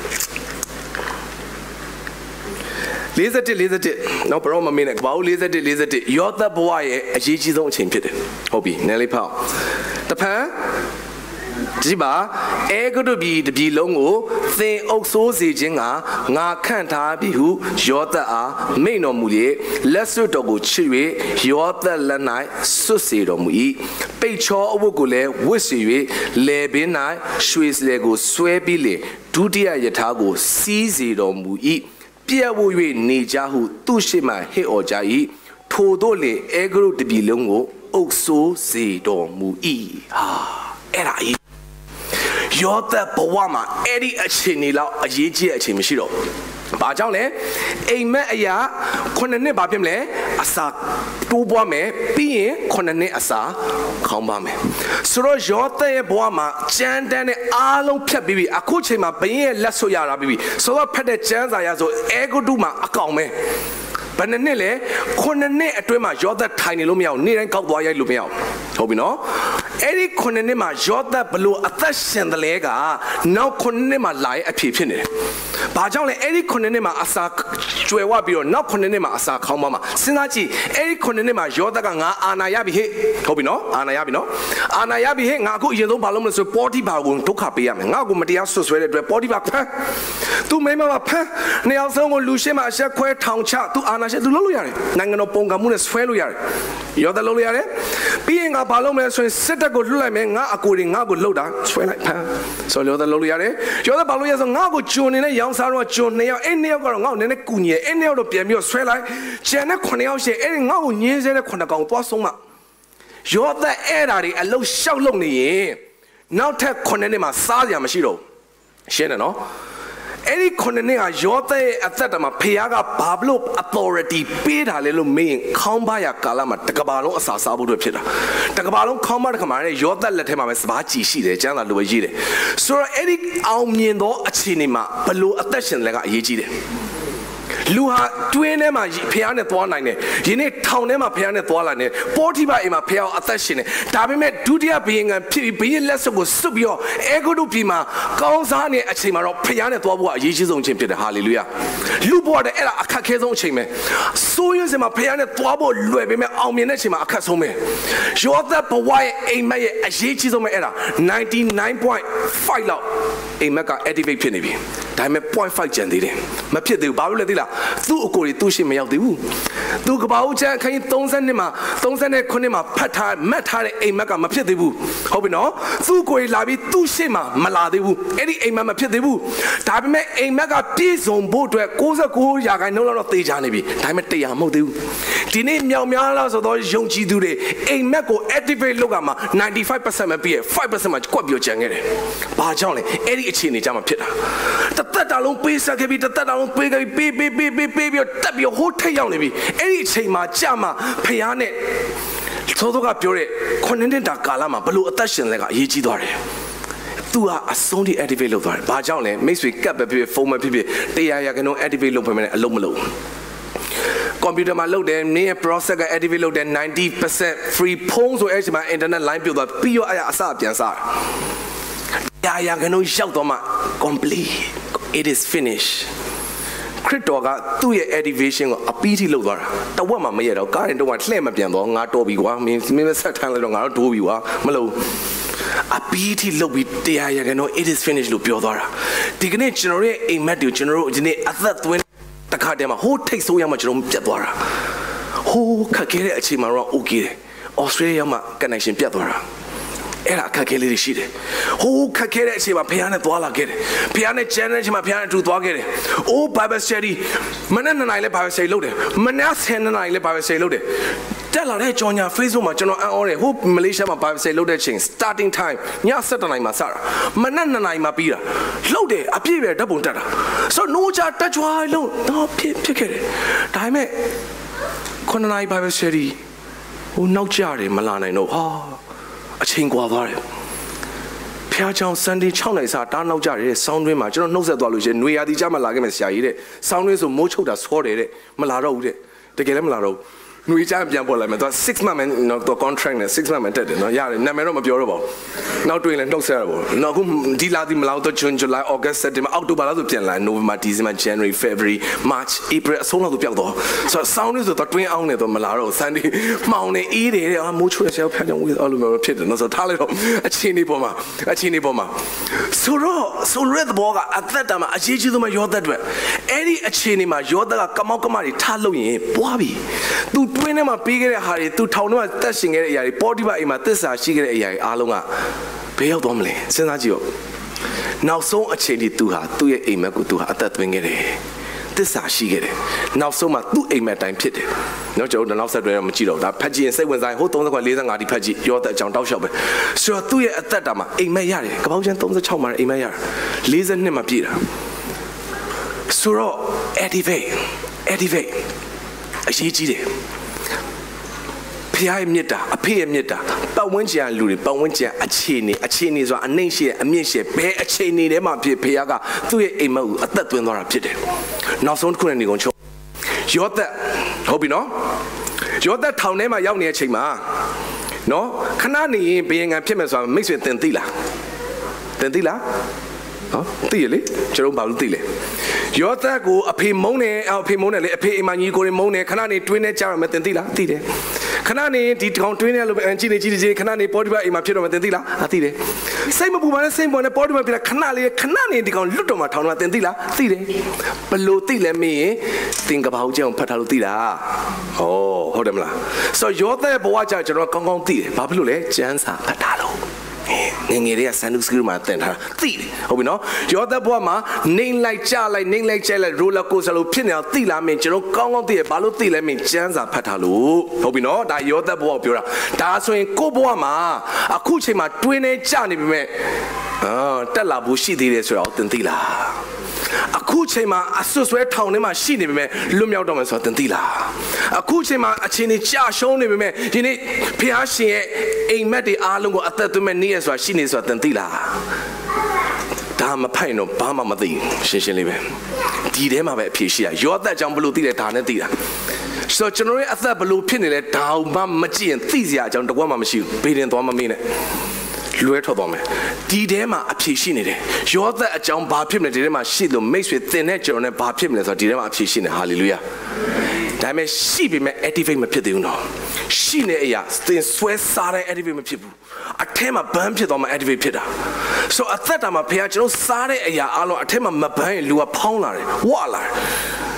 forty-one forty-oneနောက်ဘရောမမင်းနဲ့ကပောက်forty-one forty-oneယောသက်ဘဝရဲ့အရေးကြီးဆုံးအချိန်ဖြစ်တယ်ဟုတ်ပြီနည်းလေးဖတ်အောင်တဖန်ဒီပါအဲဂုတ္တပြည်တပြည်လုံးကိုသင်အုပ်ဆိုးစေခြင်းကငါခန့်ထားပြီဟုယောသက်အားမိန့်တော်မူ၍လက်စွပ်တော်ကိုချစ်၍ယောသက်လက်၌ဆွတ်စေတော်မူ၏ပိတ်ချောအဝတ်ကိုလည်းဝတ်စေ၍လေပင်၌ရွှေစလဲကိုဆွဲပြီးလေဒုတိယယထာကိုစီးစေတော်မူ၏ပြည့်ဝ၍နေကြဟုသူရှိမှဟစ်အော်ကြ၏ထိုတို့လေအဲဂုတ္တပြည်လုံးကိုအုပ်ဆိုးစေတော်မူ၏ဟာအဲ့ဒါယောသက်ဘဝမှာအဲ့ဒီအချိန်နေလောက်အရေးကြီးတဲ့အချိန်မရှိတော့ဘူးဘာကြောင့်လဲအိမ်မက်အရာခုနှစ်နှစ်ဘာဖြစ်မလဲအစာတိုးပွားမယ်ပြီးရင်ခုနှစ်နှစ်အစာခေါင်းပါမယ်ဆိုတော့ယောသက်ရဲ့ဘဝမှာကြမ်းတမ်းတဲ့အားလုံးဖြတ်ပြီးပြီအခုချိန်မှာဘုရင်ရဲ့လက်ဆွတ်ရတာပြီးပြီဆိုတော့ဖတ်တဲ့ကျမ်းစာရဆိုအဲဂုတ္တုမှာအကောင်ပဲဘယ်နှစ်လဲခုနှစ်နှစ်အတွင်းမှာယောသက်ထိုင်နေလို့မရအောင်နေ့တိုင်းကောက်သွားရိုက်လို့မရအောင်ဟုတ်ပြီနော်အဲ့ဒီခုနှစ်နှစ်မှာယောသက်ဘလို့အသက်ရှင်တယ်လဲကနောက်ခုနှစ်နှစ်မှာလာရဲ့အဖြစ်ဖြစ်နေတယ်။ဘာကြောင့်လဲအဲ့ဒီခုနှစ်နှစ်မှာအစာကျွယ်ဝပြီးတော့နောက်ခုနှစ်နှစ်မှာအစာခေါင်းပါမှာစဉ်းစားကြည့်အဲ့ဒီခုနှစ်နှစ်မှာယောသက်ကငါအာနာရပြီဟဲ့ဟုတ်ပြီနော်အာနာရပြီနော်အာနာရပြီဟဲ့ငါအခုအရင်ဆုံးဘာလုပ်မလဲဆိုပေါ်တိဘာကိုဒုက္ခပေးရမယ်ငါ့ကိုမတရားဆွဆွဲတဲ့အတွက်ပေါ်တိဘာဖမ်းသူမိမမဖမ်းနေအောင်ဆုံးကိုလူရှင်းမှာအဆက်ခွဲထောင်ချသူအာနာရှက်သူလုပ်လို့ရတယ်နိုင်ငံတော်ပုံကမှုနဲ့ဆွဲလို့ရတယ်ယောသလုပ်လို့ရတယ်ပြီးရင်ငါဘာလုပ်မလဲဆိုရင်စစ်တပ်ကိုလွှတ်လိုက်မယ်ငါအကိုတွေငါ့ကိုလှုပ်တာဆွဲလိုက်ဖမ်းဆိုယောသလုပ်လို့ရတယ်ယောသဘာလို့ရဆိုငါ့ကိုဂျွန်နေတဲ့ရောင်စားတော့ဂျွန်နှစ်ယောက်အဲ့နှစ်ယောက်ကတော့ငါ့ကိုနည်းနည်းကူညီအဲ့နှစ်ယောက်တော့ပြန်ပြီးတော့ဆွဲလိုက်ကျန်တဲ့ခုနှစ်ယောက်ရှိအဲ့ဒီငါ့ကိုညင်းဆဲတဲ့ခုနှစ်ကောင်သွားဆုံးမယောသအဲ့ဓာတွေအလုတ်ရှောက်လုံနေရင်နောက်ထပ်ခုနှစ်နှစ်မှာစားစရာမရှိတော့ရှင်းတယ်နော်အဲ့ဒီခုနှစ်နှစ်ဟာယောသရဲ့အသက်တာမှာဖခင်ကဘာလို့ authority ပေးတာလဲလို့မေးရင်ခေါင်းပါရကာလမှာတကဘာလုံးအစာစားဖို့အတွက်ဖြစ်တာတကဘာလုံးခေါင်းပါတကမာနဲ့ယောသလက်ထဲမှာပဲစပါးကြည်ရှိတယ်ကျမ်းစာလိုပဲရေးတယ်ဆိုတော့အဲ့ဒီအောင်မြင်သောအခြေအနေမှာဘလို့အသက်ရှင်လဲကအရေးကြီးတယ်လူဟာတွင်းထဲမှာဖះနဲ့သွားနိုင်တယ်ဒီနေ့ထောင်ထဲမှာဖះနဲ့သွားလာနေပေါ်တိပါအိမ်မှာဖះအသက်ရှင်နေဒါပေမဲ့ဒုတိယဘုရင်ကဖြစ်ပြီးဘုရင်လက်စွပ်ကိုစွတ်ပြီးတော့အဲဂုတ္တုပြည်မှာကောင်းစားနေအချိန်မှာတော့ဖះနဲ့သွားဖို့ကအရေးကြီးဆုံးအချိန်ဖြစ်တယ်ဟာလေလုယာလူဘဝတဲ့အဲ့ဒါအခက်ခဲဆုံးအချိန်ပဲစိုးရင်စမှာဖះနဲ့သွားဖို့လွယ်ပေမဲ့အောင်မြင်တဲ့အချိန်မှာအခက်ဆုံးပဲယောသဘဝရဲ့အိမ်မက်ရဲ့အရေးကြီးဆုံးပဲအဲ့ဒါninety-nine point five လောက်အိမ်မက်က activate ဖြစ်နေပြီဒါပေမဲ့ point five ကျန်သေးတယ်မဖြစ်သေးဘူးဘာလို့လဲသိလားသူ့အကိုတွေသူ့ရှိမရောက်သေးဘူးသူကဘာဦးချမ်းခရင်30နှစ်မှာ30ခုနှစ်မှာဖတ်ထားမှတ်ထားတဲ့အိမ်မက်ကမဖြစ်သေးဘူးဟုတ်ပြီနော်သူ့ကိုယ်လာပြီးသူ့ရှိမှာမလာသေးဘူးအဲ့ဒီအိမ်မက်မဖြစ်သေးဘူးဒါပေမဲ့အိမ်မက်ကပြည့်စုံဖို့အတွက်၉၉ရာခိုင်နှုန်းလောက်တော့သေချာနေပြီဒါပေမဲ့တရားမဟုတ်သေးဘူးဒီနေ့မြောင်များလားဆိုတော့ယုံကြည်သူတွေအိမ်မက်ကို activate လုပ်ကမှာninety-five percent ပဲပြီးရfive percent မှာကွက်ပြောကြံခဲ့တယ်ဘာကြောင့်လဲအဲ့ဒီအခြေအနေကြမှာဖြစ်တာတသက်တာလုံးပေးဆက်ခဲ့ပြီးတသက်တာလုံးပေးခဲ့ပြီးပေးပေးပေးပေးပြီးတက်ပြီးဟိုးထိတ်ရောက်နေပြီအဲ့ဒီအချိန်မှာကြာမှာဖျားနဲ့သောသောကပြောတဲ့ခုနှစ်နှစ်တာကာလမှာဘလို့အသက်ရှင်လဲကအရေးကြီးသွားတယ်သူကအဆုံးထိ activate လုပ်သွားတယ်ဘာကြောင့်လဲမိတ်ဆွေကပ်ပဲဖြစ်ဖုန်းပဲဖြစ်ဖြစ်တရားရကတော့ activate လုပ်ပေးမယ်အလုံးမလုံးကွန်ပျူတာမှာလုပ်တယ်နင်းရဲ့ process က activate လုပ်တယ်ninety percent free ဖုန်းဆိုအဲ့ဒီမှာ internet line ပြုတ်သွားပြီးတော့အရာအစပြန်စားတရားရကတော့ရောက်တော့မှ complete it is finished ခရစ်တော်ကသူ့ရဲ့ activation ကိုအပီးထိလုပ်သွားတာတဝက်မှမရတော့ကားရင်တော့လှည့်မပြန်တော့ငါတော်ပြီကွာမင်းမင်းဆက်ထမ်းလိုက်တော့ငါတော့တိုးပြီကွာမလို့အပီးထိလုပ်ပြီးတရားရကတော့ it is finished လို့ပြောသွားတာဒီကနေ့ကျွန်တော်ရဲ့အိမ်မက်တွေကိုကျွန်တော်တို့ဒီနေ့အသက်သွင်းတခါတည်းမှာဟိုးထိတ်ဆိုးရမှကျွန်တော်ပြတ်သွားတာဟိုးခက်ခဲတဲ့အချိန်မှာတော့ okay တယ် Australia မှာ connection ပြတ်သွားတာအဲ့ဒါအခက်ခဲလေးတွေရှိတယ်ဟိုးခက်ခဲတဲ့အချိန်မှာဖခင်နဲ့သွားလာခဲ့တယ်ဖခင်နဲ့ channel ချိန်မှာဖခင်နဲ့အတူသွားခဲ့တယ်အိုး Bible study မနေ့နှစ်နာရီလဲ Bible study လုပ်တယ်မနေ့ဆယ်နာရီလဲ Bible study လုပ်တယ်တက်လာတဲ့ကြော်ညာ Facebook မှာကျွန်တော်အံ့ဩတယ်ဟိုမလေးရှားမှာ Bible study လုပ်တဲ့ချိန် starting time ညsevenနာရီမှာစတာမနေ့နှစ်နာရီမှာပြီးတာလုပ်တယ်အပြည့်ပဲဓာတ်ပုံတက်တာဆိုတော့ no ချတက်ကြွားလုံးတော့ဖြစ်ဖြစ်ခဲ့တယ်ဒါပေမဲ့ခုနှစ်နာရီ Bible study ဟိုနောက်ကျတယ်မလာနိုင်တော့ဟာအချိန်ကွာသွားတယ်ဖျားချောင်း Sunday sixနိုင်စာတားနောက်ကြတယ်ဆောင်းတွင်းမှာကျွန်တော်နှုတ်ဆက်သွားလို့ရှိရင်ຫນွေရာသီကြမှာလာခဲ့မယ်ဆရာကြီးတဲ့ဆောင်းတွင်းဆိုမိုးချုပ်တာဆောတယ်တဲ့မလာတော့ဘူးတဲ့တကယ်လည်းမလာတော့ဘူးຫນွေကြပြန်ပေါ်လာမယ်သူကsix month နော်သူ contract နဲ့six month နဲ့တက်တယ်နော်ရတယ်နာမည်တော့မပြောတော့ပါဘူးနောက်တွေ့ရင်လည်းနှုတ်ဆက်ရပါဘူးနောက်ခုဒီလာဒီမလာတော့ June July August September October လောက်ဆိုပြန်လာ November December January February March April အဆုံးလောက်ဆိုပြောက်တော့ဆိုတော့ဆောင်းတွင်းဆိုတော့တွင်းအောင်နေတော့မလာတော့ Sunday မှောင်နေအေးတယ်အာမိုးချွေဆရာဖျားကြောင်ဝေးအဲ့လိုမျိုးဖြစ်တယ်နော်ဆိုတော့ထားလိုက်တော့အချင်းနေပေါ်မှာအချင်းနေပေါ်မှာဆိုတော့ဆိုရက်ဘောကအသက်တာမှာအရေးကြီးဆုံးမရောသက်တွေအဲ့ဒီအချင်းနေမှာရောသက်ကကမောက်ကမတွေထားလို့ရင်ပွားပြီသူတွင်းထဲမှာပေးခဲ့တဲ့ဟာတွေသူထောင်ထဲမှာတက်ရှင်ခဲ့တဲ့အရာတွေပေါ်တိပအိမ်မှာသစ္စာရှိခဲ့တဲ့အရာတွေအားလုံးကဘယ်ရောက်သွားမလဲစဉ်းစားကြည့်ရောနောက်ဆုံးအချိန်ဒီသူဟာသူ့ရဲ့အိမ်မက်ကိုသူဟာအသက်သွင်းခဲ့တယ်သစ္စာရှိခဲ့တယ်နောက်ဆုံးမှာသူ့အိမ်မက်တိုင်းဖြစ်တယ်နော်ကျွန်တော်နောက်ဆက်တွဲတော့မကြည့်တော့ဒါဖတ်ကြည့်ရင်စိတ်ဝင်စားရင်ဟိုthirty forty fortyဒီဖတ်ကြည့်ရောတဲ့အကြောင်းတောက်လျှောက်ပဲဆိုတော့သူ့ရဲ့အသက်တာမှာအိမ်မက်ရတယ်ကပောက်ချမ်းthirty-sixမှာအိမ်မက်ရတယ်fortyမှာပြည့်တာဆိုတော့ activate activate အရေးကြီးတယ်ဖျားရဲ့မြတ်တာအဖေရဲ့မြတ်တာပတ်ဝန်းကျင်လူတွေပတ်ဝန်းကျင်အခြေအနေအခြေအနေဆိုတာအနှိမ့်ရှိအမြင့်ရှိဘယ်အခြေအနေထဲမှာဖြစ်ဖျားကသူ့ရဲ့အိမ်မက်ကိုအသက်သွင်းသွားတာဖြစ်တယ်နောက်ဆုံးတစ်ခုနဲ့နေကုန်ချုပ်ယောသက်ဟုတ်ပြီနော်ယောသက်ထောင်ထဲမှာရောက်နေတဲ့အချိန်မှာနော်ခဏနေရင်ဘယင်ငံဖြစ်မယ်ဆိုတာမိတ်ဆွေသင်သိလားသင်သိလားဟောသိရလေကျွန်တော်ဘာလို့သိလဲယောသက်ကိုအဖေမုန်းတယ်အဖေမုန်းတယ်လေအဖေအိမ်မကြီးကိုတွေမုန်းတယ်ခဏနေတွင်းနေကြရမယ်သင်သိလားသိတယ်ခဏနေဒီကောင်တွင်းနေလို့ကြည့်နေကြည့်နေခဏနေပေါ်ဒီပါအိမ်မှာဖြစ်တော့မှသင်သိလားအသိတယ်စိတ်မပူပါနဲ့စိတ်ပေါ်နဲ့ပေါ်ဒီပါဖြစ်တာခဏလေးခဏနေဒီကောင်လွတ်တော့မှထောင်တော့သင်သိလားသိတယ်ဘလို့သိလဲမင်းရင်သင်ကဘာဟုတ်ကြောင်ဖတ်ထားလို့သိတာဟောဟုတ်တယ်မလားဆိုတော့ယောသက်ဘဝကြောင့်ကျွန်တော်ကောင်းကောင်းသိတယ်ဘာဖြစ်လို့လဲကျမ်းစာဖတ်ထားလို့ငငယ်တွေကဆန်ဒုစကရမှာတင်ထားတာသိတယ်ဟုတ်ပြီနော်ယောသက်ဘဝမှာနေလိုက်ကြလိုက်နေလိုက်ကြလိုက်ရိုလာကိုစလိုဖြစ်နေအောင်သိလာမင်းကျွန်တော်ကောင်းကောင်းသိရဘာလို့သိလဲမင်းကျမ်းစာဖတ်ထားလို့ဟုတ်ပြီနော်ဒါယောသက်ဘဝကိုပြောတာဒါဆိုရင်ကိုဘဝမှာအခုချိန်မှာတွင်းနေကြနေပြီမဲ့အာတက်လာဖို့ရှိသေးတယ်ဆိုတော့သင်သိလားအခုချိန်မှာအဆွဆွဲထောင်ထဲမှာရှိနေပေမဲ့လွတ်မြောက်တော့မယ်ဆိုတော့သင်သိလားအခုချိန်မှာအချင်းကြီးကြာရှုံးနေပေမဲ့ဒီနေ့ဖျားရှင်ရဲ့အိမ်မက်တွေအားလုံးကိုအသက်သွင်းမဲ့နေ့ရက်ဆိုတာရှိနေဆိုတာသင်သိလားဒါမဖိုင်တော့ဘာမှမသိရှင်းရှင်းလေးပဲဒီထဲမှာပဲအဖြေရှိတာယောသက်ကြောင့်ဘလို့သိတယ်ဒါနဲ့သိတာဆိုတော့ကျွန်တော်ရဲ့အသက်ဘလို့ဖြစ်နေလဲဒါမှမကြည့်ရင်သိစရာအကြောင်းတကွက်မှမရှိဘူးဘေးတင်သွားမမေးနဲ့လွဲထွက်သွားမယ်ဒီထဲမှာအဖြေရှိနေတယ်ယောသက်အကြောင်းဘာဖြစ်မလဲဒီထဲမှာရှိလို့မိတ်ဆွေသင်တဲ့ကျွန်တော်နဲ့ဘာဖြစ်မလဲဆိုတော့ဒီထဲမှာအဖြေရှိနေဟာလေလုယာဒါပေမဲ့ရှိပေမဲ့ activate မဖြစ်သေးဘူးနော်ရှိနေအရာသင်ဆွဲစားတဲ့ activate မဖြစ်ဘူးအထက်မှာဘန်းဖြစ်သွားမှ activate ဖြစ်တာဆိုအသက်တာမှာဖခင်ကျွန်တော်စားတဲ့အရာအလုံးအထက်မှာမဘန်းရင်လူကဖောင်းလာတယ်ဝါလာတယ်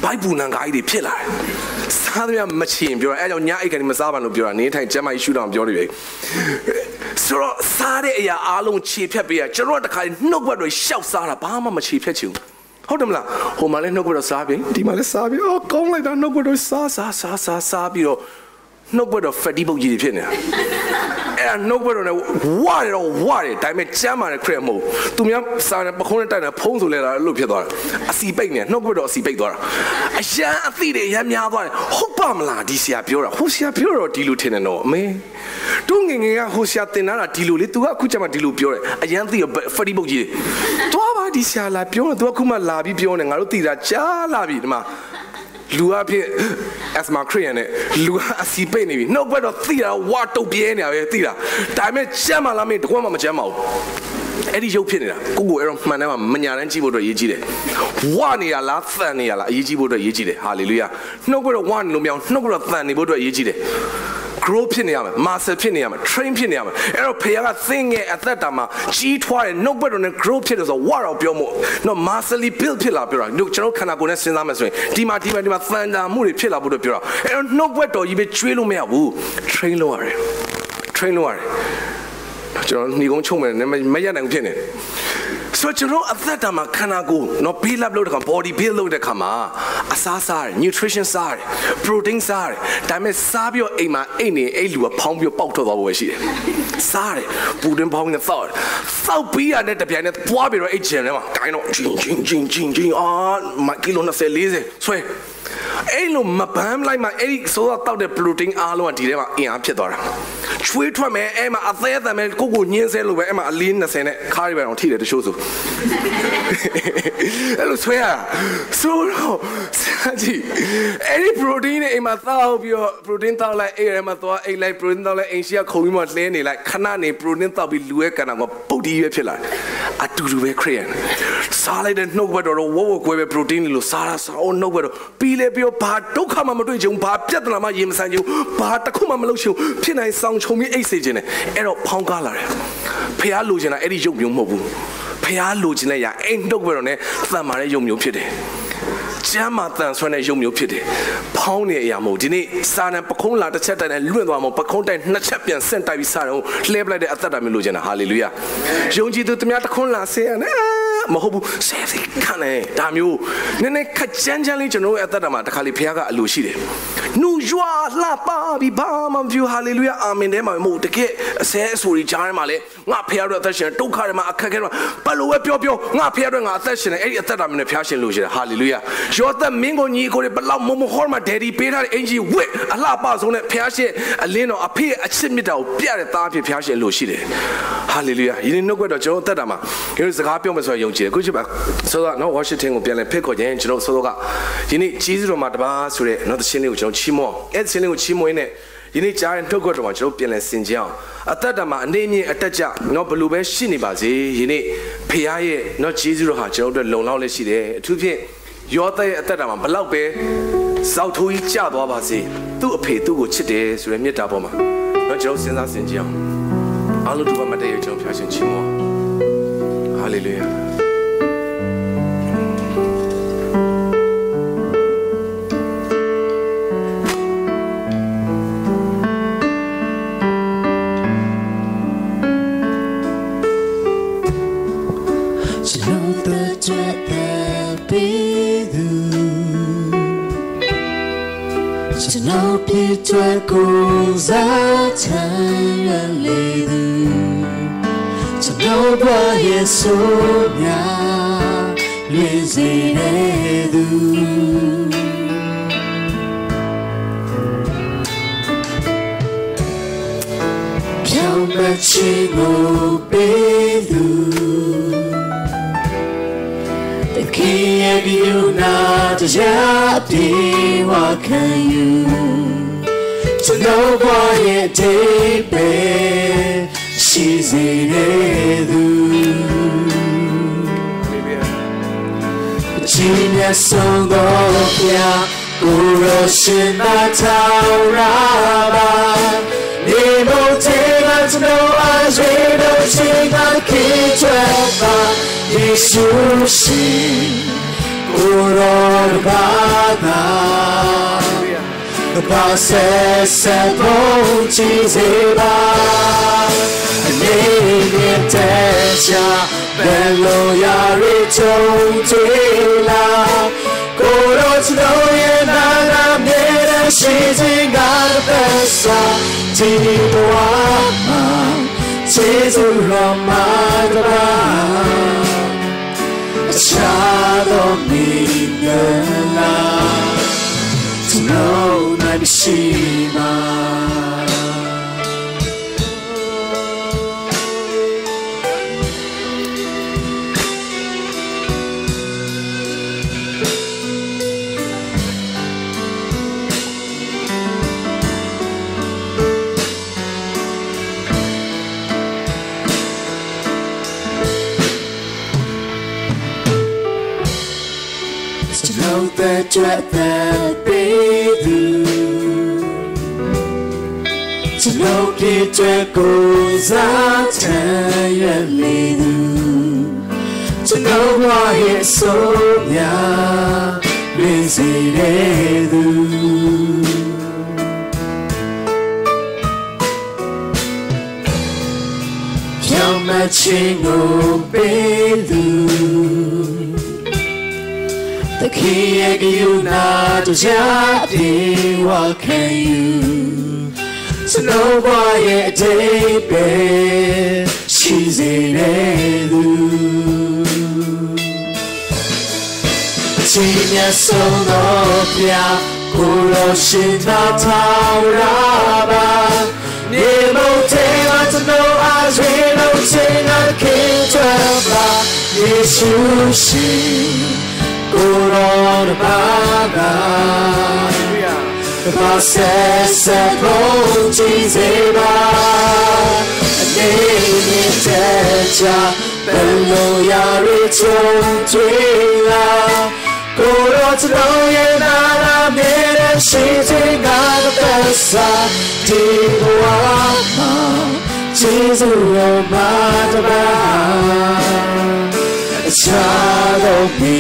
ဘိုက်ပူနံကားကြီးတွေဖြစ်လာတယ်စားတယ်မချင်ပြောအဲကြောင့်ညအိတ်ကနေမစားပါလို့ပြောတာနေထိုင်ကျမ်းမာကြီးရှုထောင်ပြောနေပြီဆိုတော့စားတဲ့အရာအားလုံးခြေဖြတ်ပေးရကျွန်တော်တခါနှုတ်ဘက်တွေရှောက်စားတာဘာမှမခြေဖြတ်ချင်ဘူးဟုတ်တယ်မလားဟိုမှာလည်းနှုတ်ဘက်တော့စားပြီဒီမှာလည်းစားပြီအော်ကောင်းလိုက်တာနှုတ်ဘက်တော့စားစားစားစားစားပြီးတော့နှုတ်ဘက်တော့ဖက်တီပုတ်ကြီးဖြစ်နေတာအဲ့နှုတ်ဘက်တော့ဝါတယ်တော့ဝါတယ်ဒါပေမဲ့ကျမ်းမာတဲ့ခရက်မဟုတ်သူများစားတဲ့ပခုံးနဲ့တိုက်တဲ့ဖုံးဆိုလဲတာလို့ဖြစ်သွားတာအစီပိတ်နေနှုတ်ဘက်တော့အစီပိတ်သွားတာအရန်အသိတွေရမ်းများသွားတယ်ဟုတ်ပါမလားဒီဆရာပြောတာဟိုဆရာပြောတော့ဒီလိုထင်တယ်နော်အမေတို့ငငယ်ကဟိုဆရာတင်တာဒီလိုလေ तू ကအခုကျမှဒီလိုပြောတယ်အရန်သိဖက်တီပုတ်ကြီးတွားပါဒီဆရာလာပြောတယ် तू အခုမှလာပြီးပြောနေငါတို့သိတာကြားလာပြီဒီမှာလူအဖြစ် asthma ခရီးနဲ့လူအစီပိတ်နေပြီနှုတ်ဘက်တော့သိတာဝါတုတ်ပြဲနေတာပဲသိတာဒါပေမဲ့ကျမ်းမာလားမင်းတကွမှမကျမ်းပါဘူးအဲ့ဒီရုပ်ဖြစ်နေတာကိုကိုအဲ့တော့မှန်တယ်မှာမညာတန်းကြည့်ဖို့အတွက်ရေးကြည့်တယ်ဝါနေရလားသန်နေရလားအရေးကြီးဖို့အတွက်ရေးကြည့်တယ်ဟာလေလုယာနှုတ်ဘက်တော့ဝါနေလို့မရအောင်နှုတ်ဘက်တော့သန်နေဖို့အတွက်ရေးကြည့်တယ်grow ဖြစ်နေရမယ် muscle ဖြစ်နေရမယ် train ဖြစ်နေရမယ်အဲ့တော့ဖေကသင်ငယ်အသက်တာမှာကြီးထွားတယ်နှုတ်ဘက်တော့နဲ့ grow ဖြစ်တယ်ဆိုတော့ဝါတော့ပြောမို့နော် muscle build ဖြစ်လာပြောတာတို့ကျွန်တော်ခန္ဓာကိုယ်နဲ့စဉ်းစားမယ်ဆိုရင်ဒီမှာဒီမှာဒီမှာသန်တာမှုတွေဖြစ်လာဖို့တော့ပြောတာအဲ့တော့နှုတ်ဘက်တော်ကြီးပဲကျွေးလို့မရဘူး train လုပ်ရတယ် train လုပ်ရတယ်ကျွန်တော်ညီကုန်းချုံမယ်မရနိုင်ဘူးဖြစ်နေဆိုကျွန်တော်အသက်တာမှာခန္ဓာကိုယ်နော် build up လုပ်တဲ့ခါ body build လုပ်တဲ့ခါမှာအစားစားတယ် nutrition စားတယ် protein စားတယ်ဒါပေမဲ့စားပြီးတော့အိမ်မှာအိမ်နေအိမ်လူကဖောင်းပြီးပေါက်ထွက်သွားဖို့ပဲရှိတယ်စားတယ်ပူတင်ဖောင်းနေသောက်တယ်သောက်ပြီးရတဲ့တပြိုင်နဲ့ပွားပြီးတော့အိတ်ချင်ထဲမှာဂိုင်းတော့ချင်းချင်းချင်းချင်းချင်းအာကီလို၂၀ ၄၀ဆွဲအဲ့လိုမပန်းလိုက်မှအဲ့ဒီဆိုတော့တောက်တဲ့ protein အားလုံးကဒီထဲမှာအင်အားဖြစ်သွားတာချွေးထွက်မယ်အဲ့မှာအသေးအသက်မယ်ကိုကိုညင်းဆဲလို့ပဲအဲ့မှာအလေး၂၀နဲ့ခါးရီပဲအောင်ထိတယ်တချို့ဆိုအဲ့လိုဆွဲရဆိုတော့စားကြည့်အဲ့ဒီ protein နဲ့အိမ်မှာတောက်ပြီးတော့ protein တောက်လိုက်အဲ့ထဲမှာသွားအိတ်လိုက် protein တောက်လိုက်အိမ်ရှိကခုံပြီးမှလှဲနေလိုက်ခဏနေ protein တောက်ပြီးလူရဲ့ကဏ္ဍကပုတ်တီးပဲဖြစ်လာတယ်အတူတူပဲခရီးရန်စားလိုက်တဲ့နှုတ်ဘက်တော့ဝဝကွဲပဲ protein လို့စားတာစားအောင်နှုတ်ဘက်တော့ပြီးလေပြီးတော့ဘာဒုက္ခမှမတွေ့ချင်ဘူးဘာပြဿနာမှရင်မဆိုင်ချင်ဘူးဘာတစ်ခုမှမလုပ်ချင်ဘူးဖြစ်နိုင်ဆောင်ချုံပြီးအိတ်စေခြင်းနဲ့အဲ့တော့ဖောင်းကားလာတယ်ဖះလိုချင်တာအဲ့ဒီရုပ်မျိုးမဟုတ်ဘူးဖះလိုချင်တဲ့ຢာအိမ်နှုတ်ဘက်တော့ ਨੇ သတ်မာတဲ့ရုပ်မျိုးဖြစ်တယ်ကျမ်းမာတန်ဆွမ်းတဲ့ရုပ်မျိုးဖြစ်တယ်ဖောင်းနေအရာမဟုတ်ဒီနေ့စာနဲ့ပခုံးလာတစ်ချက်တိုင်နဲ့လွင့်သွားမဟုတ်ပခုံးတိုင်နှစ်ချက်ပြန်ဆင့်တိုက်ပြီးစားတယ်လှဲပလိုက်တဲ့အသက်တာမျိုးလိုချင်တာဟာလေလုယာယုံကြည်သူတမန်တခွန်းလာဆဲရနဲ့မဟုတ်ဘူးဆဲဆဲခံနေဒါမျိုးနည်းနည်းခက်ချမ်းချမ်းလေးကျွန်တော်ရဲ့အသက်တာမှာတစ်ခါလေးဖခင်ကအလိုရှိတယ်နူရွာလာပါဘီဘာမန်ဖြူဟာလေလုယာအာမင်တဲ့မှာမဟုတ်တကယ်အဆဲအဆိုကြီးကြားထဲမှာလေငါဖခင်တို့အသက်ရှင်ဒုက္ခတွေမှာအခက်ခဲတွေဘယ်လိုပဲပြောပြောငါဖခင်တို့ငါအသက်ရှင်နေအဲ့ဒီအသက်တာမျိုးနဲ့ဖခင်ရှင်လို့ရှိတယ်ဟာလေလုယာယောသက်မင်းကိုညီကိုတွေဘလောက်မမဟောမှာဒယ်ဒီပေးထားတဲ့အင်ဂျီဝစ်အလှပဆုံးနဲ့ဖခင်ရှင်အလင်းတော်အဖေအချစ်မြတ်တာကိုပြတဲ့သားဖြစ်ဖခင်ရှင်လို့ရှိတယ်ဟာလေလုယာယနေ့နှုတ်ကတော်ကျွန်တော်အသက်တာမှာကျွန်တော်စကားပြောမယ်ဆိုရင်ယုံကြည်တယ်ခုချက်ပါဆိုတော့နော် Washington ကိုပြန်လဲဖိတ်ခေါ်ခြင်းကျွန်တော်ဆိုတော့ကယနေ့ကြီးစုတော်မှာတပါးဆိုတဲ့နော်သချင်းလေးကိုကျွန်တော်ချီးမွမ်းအဲ့သချင်းလေးကိုချီးမွမ်းနေယနေ့ကြားတဲ့နှုတ်ကတော်မှာကျွန်တော်ပြန်လဲဆင်ကြအောင်အသက်တာမှာအနေမြင့်အတက်ကြနော်ဘယ်လိုပဲရှိနေပါစေယနေ့ဖခင်ရဲ့နော်ကြီးစုတော်ဟာကျွန်တော်တို့လုံလောက်လက်ရှိတယ်အထူးဖြင့်ယောသရဲ့အသက်တာမှာဘလောက်ပဲစောက်ထိုးကြီးကျသွားပါစေသူ့အဖေသူ့ကိုချစ်တယ်ဆိုတဲ့မေတ္တာပေါ်မှာနော်ကျွန်တော်စဉ်းစားဆင်ကြအောင်အားလုံးတို့ဘာမှတည်းရကျွန်တော်ဖျားရှင်ချီးမွမ်းဟာလေလုယာ No picture goes out and lady. So no boy is so now, lazy do. Count the chingo bedu. The key and you not a job, what can you? To know why it did be, she's in it. Genius song of ya, Uroshin Mataura. Nemo Taylor to know as we don't sing on Kitchener. Yeshushi, Lord Father, the process of all Jesus, name it Tesha, Beloya return to love. Go to know you, Nana, made a shitting out of the sun. Tibuama, Jesus, Ramada. A child of me, to know Nabishima. The dread that be through, to know the dread goes out and to know why it's so young, busy do. Yamachingo Belu. The key you not to jadi, what can you to know why it day she's in edu. Tinya sonopia, kuroshina tauraba. Nemo tema to know as we know sing on King Twelve. Yeshushi. Lord Baba, the process of all Jesus, name it Techa, Beloya return to love. Go to know you, Nana, made a shitting out of the sun. Tibuama, Jesus, Lord Baba. Child of me,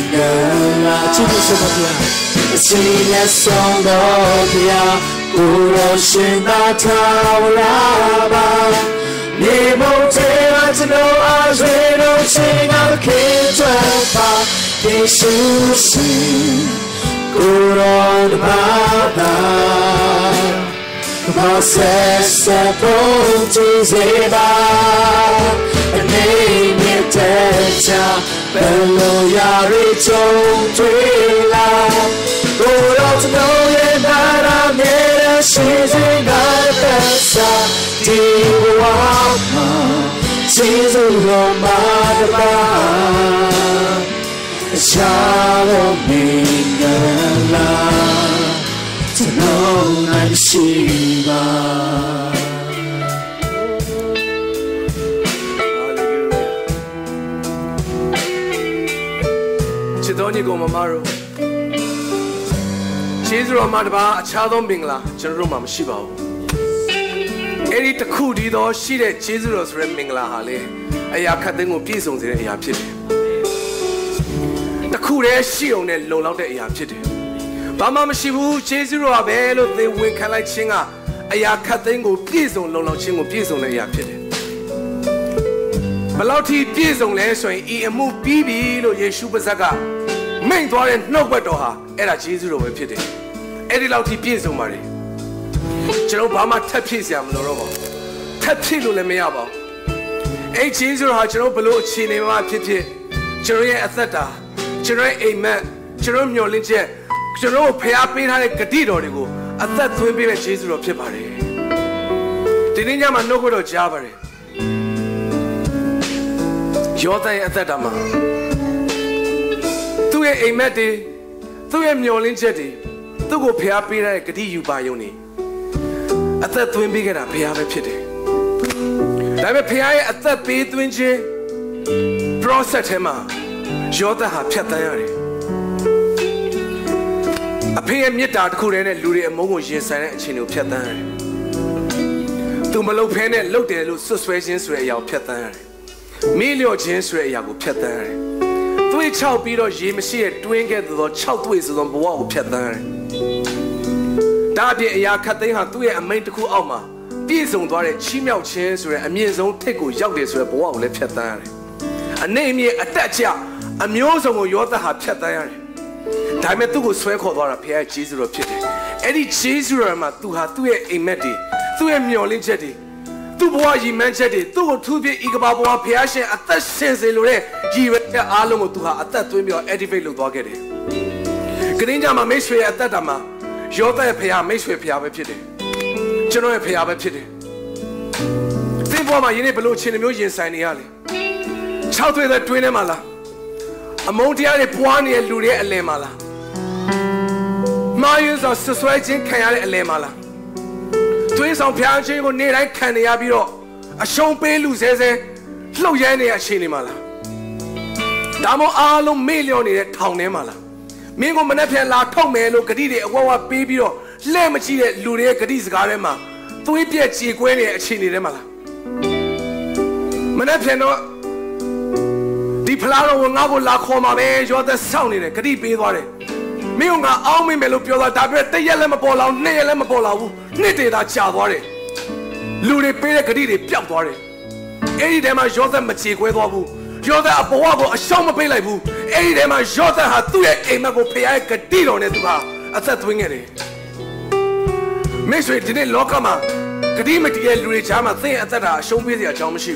sing a song of ya, Uroshina Tauraba. Nemo Teva to know as we don't sing our King Twelve. Yeshushi, good on Baba. The process of all Jesus. And name it Techa, Beloya return to love. Go out to know you, that I made a season of the sun. Tibuama, Jesus, Lord, Mother, a child of Mingala, to know Nabishima. Chidonigo Mamaro Jesus Ramadaba, a child on Bingla, General Mamshiba. Edit the Kudi, though she did Jesus Remingla Hale, a Yakadingo Pizons in a Yapit. The Kure she on a low out the Yapit. Bama Shibu, Jesus Rabelo, they win Kalai Chinga, a Yakadingo Pizon, Lola Chingo Pizon a Yapit. Malauti Pizon Leso, E. and move Bibi, Yeshu Bazaga. Main door and no better, era Jesus over pity. Eddie Lauti Pizzo Mari. Jerobama Tapisiam Lorobo. Tapilu Lemeabo. A Jesus Hajero below Chinema Pity. Jeroe Atheta. Jeroe Amen. Jerome Yolinje. Jero Peapin had a Gadido to go. A third will be a Jesus of Pipari. Didn't Yama no good of Javari. Jota Athetama. Tu e meti, tu e miolinchetti, tu go peapira e cadi you bayoni. At that twin bigger up, peave pity. Dave pia at that pay twinche, process hema, Jota ha piatayari. A pay and yet out could and lure a momo jessan and chino piatayari. Tumalo pen and looked at those suspensions where your piatayari. Milio gens where you piatayari. Tu 对超比了也没些对个都超对是种不好骗的。大别也看等下对没得苦熬嘛，别种多的七秒钱说的，面上太过要的说的不好来骗的。啊，那面啊大家啊秒上我要的还骗的呀。他们都个sway考多了，偏接住了骗的。哎，你接住了嘛，都还对一面的，对秒零接的。都不话一面接的，都个图片一个把不话偏线啊，但现实路嘞，以为这阿龙我都哈啊，但对面哎，这飞路多给的。跟人家嘛没学啊，但他嘛，要在培养没学培养不撇的，只能培养不撇的。这不嘛，人家不露钱的没有人生的呀嘞，超对的对的嘛啦，啊，蒙地下的不安的路嘞来嘛啦，马云说十岁前看下来来嘛啦。对上偏见我你来看的呀，比如啊，上北路先生老远的呀，去你嘛了。咱们阿龙没了你的汤的嘛了。美国们那片拉汤梅路各地的，我我比比如来么几的路的各地是干的嘛，都一边结果的去你的嘛了。们那片呢，你普拉了我阿个拉靠嘛呗，要在上你的各地别多的。没有啊，澳门没路标到，大别这一来么包老，那一来么包老五，那对他加多的，路的背的各地的标多的，哎，一天嘛要在么结果多不，要在阿包阿个小么背来不，哎，一天嘛要在哈对哎么个培养个地方的对吧？啊，这对个的，没说今天老干嘛，各地么地路的家嘛，这在他兄弟的讲么事，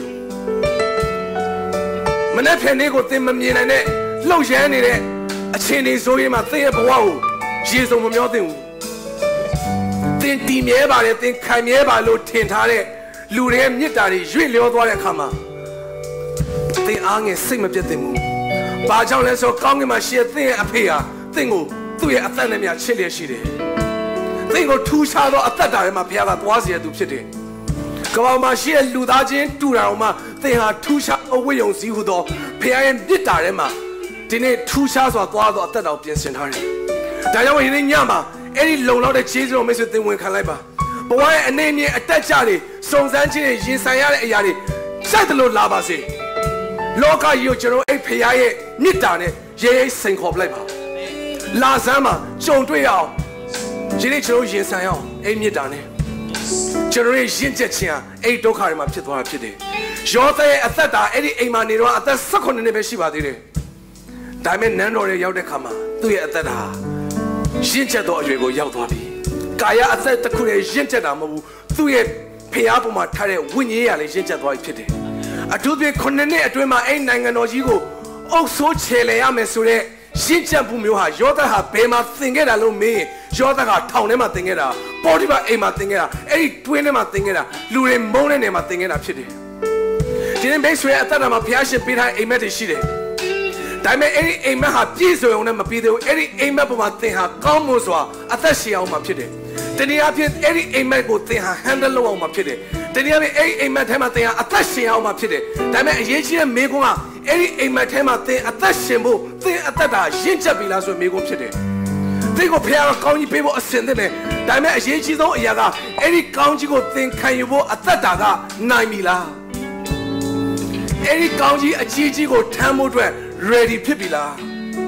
么那片那个怎么面来呢？老远的嘞。啊，前天所以嘛，这也不好哦，接受不了的哦。等地面吧的，等开面吧路天塌的，路的面大的越了多来看嘛。等阿眼什么别的么？巴掌来说，刚个嘛写等一配啊，等我都也在那面吃点些的。等我土下到啊，再大人嘛，偏个多少些都撇的。可我嘛写路大间突然嘛，等下土下我会用几乎多，偏个面大人嘛。今天土下说多少多得到变成他人，大家我现在讲吧，哎，你老老的节奏没说等我看来吧，不管那年在家里上山去的人山下的压力，再得路喇叭声，老家有这种哎培养的你当的也生活不来吧，拉山嘛相对要，今天这种人山要哎你当的，这种人人节钱哎都看人嘛撇多少撇的，要在啊再大哎你哎嘛你说啊在十块的那边洗吧对的。咱们南老人要的看嘛，对呀，在那，现在都越过要多比，家呀在这块的现在那么对呀，培养不嘛，他的五年呀的现在多一批的，啊，这边可能呢对嘛，哎，那个那几个，哦，说起来呀没说嘞，现在不没有哈，要得哈白嘛，等个那路没，要得哈汤的嘛等个啦，包的嘛哎嘛等个啦，哎，对的嘛等个啦，路人忙的呢嘛等个啦批的，今天没说呀，在那嘛偏是被他哎嘛的死的。但係誒誒乜下必須用咧，咪必須誒誒乜不嘛定下講冇錯，啊得時候嘛ဖြစ်တယ်。第二片誒誒乜個定下 handle 落嘛ဖြစ်တယ်。第二片誒誒乜睇嘛定下啊得時候嘛ဖြစ်တယ်。但係而家美國啊誒誒乜睇嘛定啊得時冇定啊得တာ現在比來說美國ဖြစ်တယ်。這個片個講你俾我一聲的咧，但係而家都一樣噶，誒講這個定看有冇啊得တာ個難米啦。誒講這啊這這個聽冇準。ready ဖြစ်ပြီလား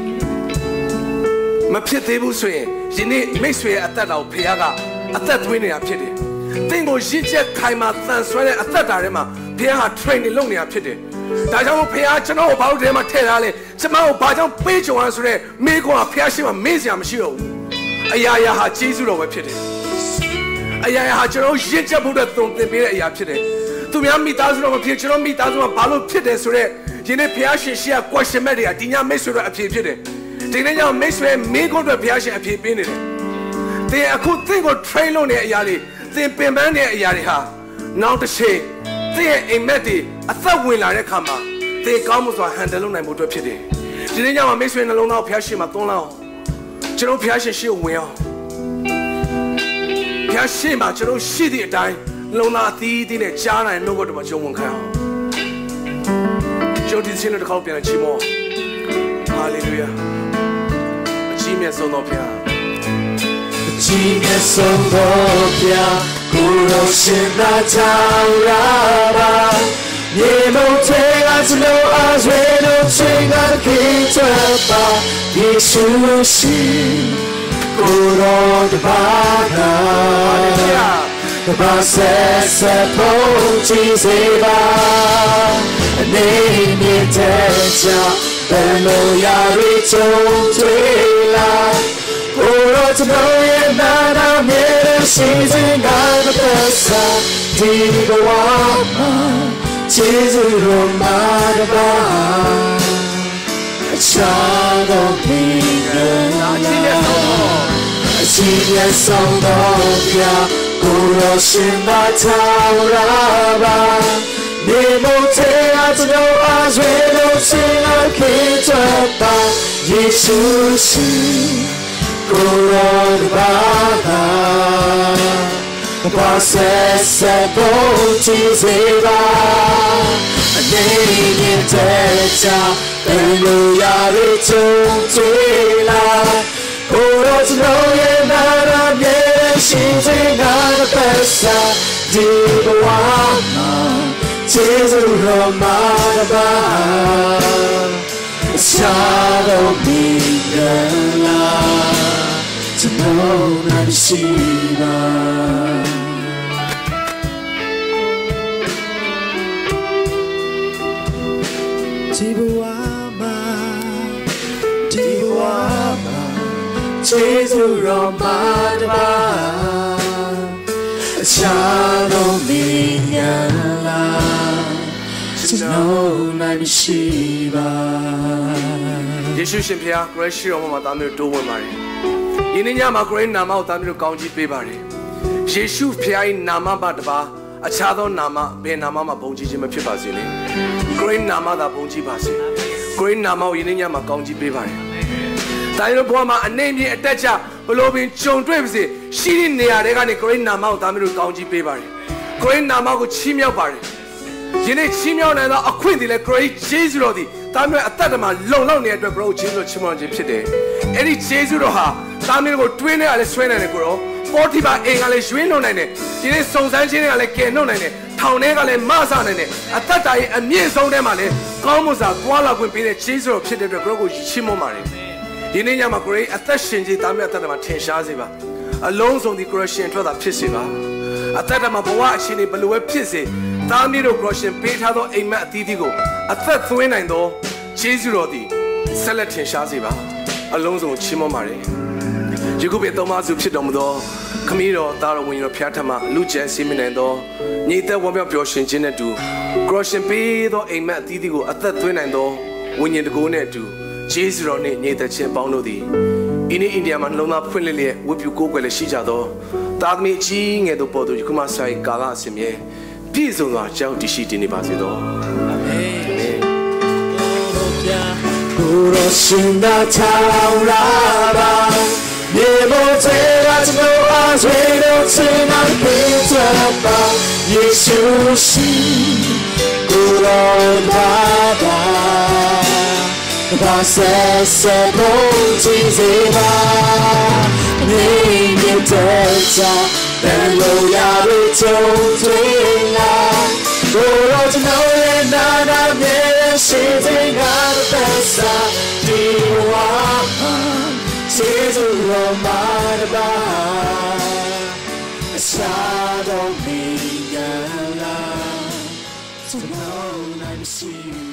မဖြစ်သေးဘူးဆိုရင်ယနေ့မိတ်ဆွေအသက်တော်ဖေရကအသက်သွင်းနေတာဖြစ်တယ်။သင်ကိုရင့်ချက်ခိုင်မာတန်ဆွဲတဲ့အသက်တာထဲမှာဖေရဟာ training လုပ်နေတာဖြစ်တယ်။ဒါကြောင့်ဖေရကျွန်တော်ကိုဘာလို့ထဲမှာထည့်ထားလဲ။ကျွန်တော်ကိုဘာကြောင့်ပေးကြုံရဆိုတဲ့မိကွာဖေရရှိမှမေးစရာမရှိတော့ဘူး။အရာရာဟာကျေးဇူးတော်ပဲဖြစ်တယ်။အရာရာဟာကျွန်တော်ရင့်ချက်ဖို့အတွက်တုံသင်ပေးတဲ့အရာဖြစ်တယ်။သူများမိသားစုတော်မဖြစ်ကျွန်တော်မိသားစုမှာဘာလို့ဖြစ်တယ်ဆိုတဲ့ဒီနေ့ဖျားရှင်ရှိရ question မဲ့တွေကဒီညမိတ်ဆွေတို့အဖြေဖြစ်တယ်ဒီနေ့ညမိတ်ဆွေမင်းကိုတို့ဖျားရှင်အဖြေပေးနေတယ်သင်အခုသင်ကို train လုပ်နေတဲ့အရာတွေသင်ပင်ပန်းနေတဲ့အရာတွေဟာနောက်တစ်ချိန်သင်ရဲ့အိမ်မက်တွေအသက်ဝင်လာတဲ့အခါမှာသင်ကောင်းမှုဆိုတာ handle လုပ်နိုင်ဖို့အတွက်ဖြစ်တယ်ဒီနေ့ညမှာမိတ်ဆွေနှလုံးသားဖျားရှင်မှာသွန်းလောက်အောင်ကျွန်တော်ဖျားရှင်ရှိကိုဝင်အောင်ဖျားရှင်မှာကျွန်တော်ရှိတဲ့အတိုင်းလုံသားအသီးသီးနဲ့ကြားနိုင်နှုတ်ကတော်မှာဂျုံဝင်ခံအောင်就这些人都靠别人寂寞，哈利路亚，几面送到片， 几面送到片，不如现在唱啦吧， 夜梦推啊自流啊水流吹啊的可着吧耶稣是古老的巴达把色色碰击谁吧你面的家本路亚瑞中对啦古老的农业那那面的心情那个特色第一个我们节日罗马的吧唱到平安今年送到家古老是那套拉吧你梦推啊自由啊水流水啊可着吧耶稣是古老的爸爸把色色碰击谁吧你面的家本路亚瑞中最啦古老是农业那那面心情那个本色第一个我们接着罗马的吧下到明人啦怎么能习吧记不完吗记不完吗接着罗马的吧下到明人啦怎么能习吧耶稣ရှင်ဖျားကိုရရှိတော်မှာတာမျိုးတိုးဝင်ပါတယ်ယနေ့ညမှာကိုရနာမကိုတာမျိုးကောင်းကြီးပေးပါတယ်ယေရှုဖျား၏နာမပါတပါအခြားသောနာမဘယ်နာမမှဘုံကြီးခြင်းမဖြစ်ပါစေနဲ့ကိုရနာမသာဘုံကြီးပါစေကိုရနာမကိုယနေ့ညမှာကောင်းကြီးပေးပါတယ်ဒါရောဘုရားမှာအနေမြင့်အတက်ချဘလို့ပင်ဂျုံတွေ့ပါစေရှိတဲ့နေရာတွေကနေကိုရနာမကိုတာမျိုးကောင်းကြီးပေးပါတယ်ကိုရနာမကိုချီးမြှောက်ပါတယ်ယနေ့ချီးမြှောက်နိုင်သောအခွင့်အရေးလည်းကိုရဂျေဇုတော်သည်တာမျိုးအသက်တမှာလုံလောက်နေတဲ့အတွက်ကိုရဂျေဇုချီးမွမ်းခြင်းဖြစ်တယ်အဲ့ဒီဂျေဇုတော်ဟာတာမျိုးကိုတွင်းနဲ့လည်းဆွဲနိုင်တယ်ကိုရောပေါ်တီပါအိမ်ကလည်းရွှင်းနှုတ်နိုင်တယ်ဒီနေ့စုံစမ်းခြင်းတွေကလည်းကယ်နှုတ်နိုင်တယ်ထောင်ထဲကလည်းမဆနိုင်တယ်အသက်တာရဲ့အမြင့်ဆုံးထဲမှာလည်းကောင်းမှုစာပွားလာခွင့်ပေးတဲ့ဂျေဇုတော်ဖြစ်တဲ့အတွက်ကိုရကိုချီးမွမ်းပါတယ်ဒီနေ့ညမှာကိုရအသက်ရှင်ခြင်းတာမျိုးအသက်တမှာထင်ရှားစေပါအလုံးစုံဒီကိုရရှင်ထွက်တာဖြစ်စေပါအသက်တမှာဘဝအခြေအနေဘယ်လိုပဲဖြစ်စေတာမျိုးတို့ကိုရရှင်ပေးထားသောအိမ်မက်အသီးသီးကိုအသက်သွင်းနိုင်သောဂျေဇုတော်သည်ဆက်လက်ထင်ရှားစေပါအလုံးစုံချီးမွမ်းပါတယ်ယခုပဲသုံးပါးစုဖြစ်တော်မူသောခမည်းတော်သားတော်ဝိညာဉ်တော်ဖျားထမလူကျန်စီမနိုင်သောညီသက်ဝမ်းမြောက်ပျော်ရွှင်ခြင်းနဲ့တူကရောရှင်ပေးသောအိမ်မက်အသီးသီးကိုအသက်သွင်းနိုင်သောဝိညာဉ်တကိုးနဲ့အတူဂျေဇုတော်နှင့်ညီသက်ချင်းပေါင်းတို့သည်ဤနေ့အိန္ဒိယမှာနှလုံးသားဖွင့်လှစ်လျက်ဝတ်ပြုကိုးကွယ်လျက်ရှိကြသောသားသမီးအကြီးငယ်တို့ပေါ်သူယခုမှဆိုင်ကာလအစဉ်မြဲပြည့်စုံစွာကြောက်တရှိတည်နေပါစေသောအာမင်不若是那套拉吧夜幕最大的路啊最流最难陪着吧耶稣是古老的爸爸把色色梦境谁吧你面对着但路亚瑞中最难古老的农业那那面是最高的本色的我们接着罗马的吧下到明人了怎么能习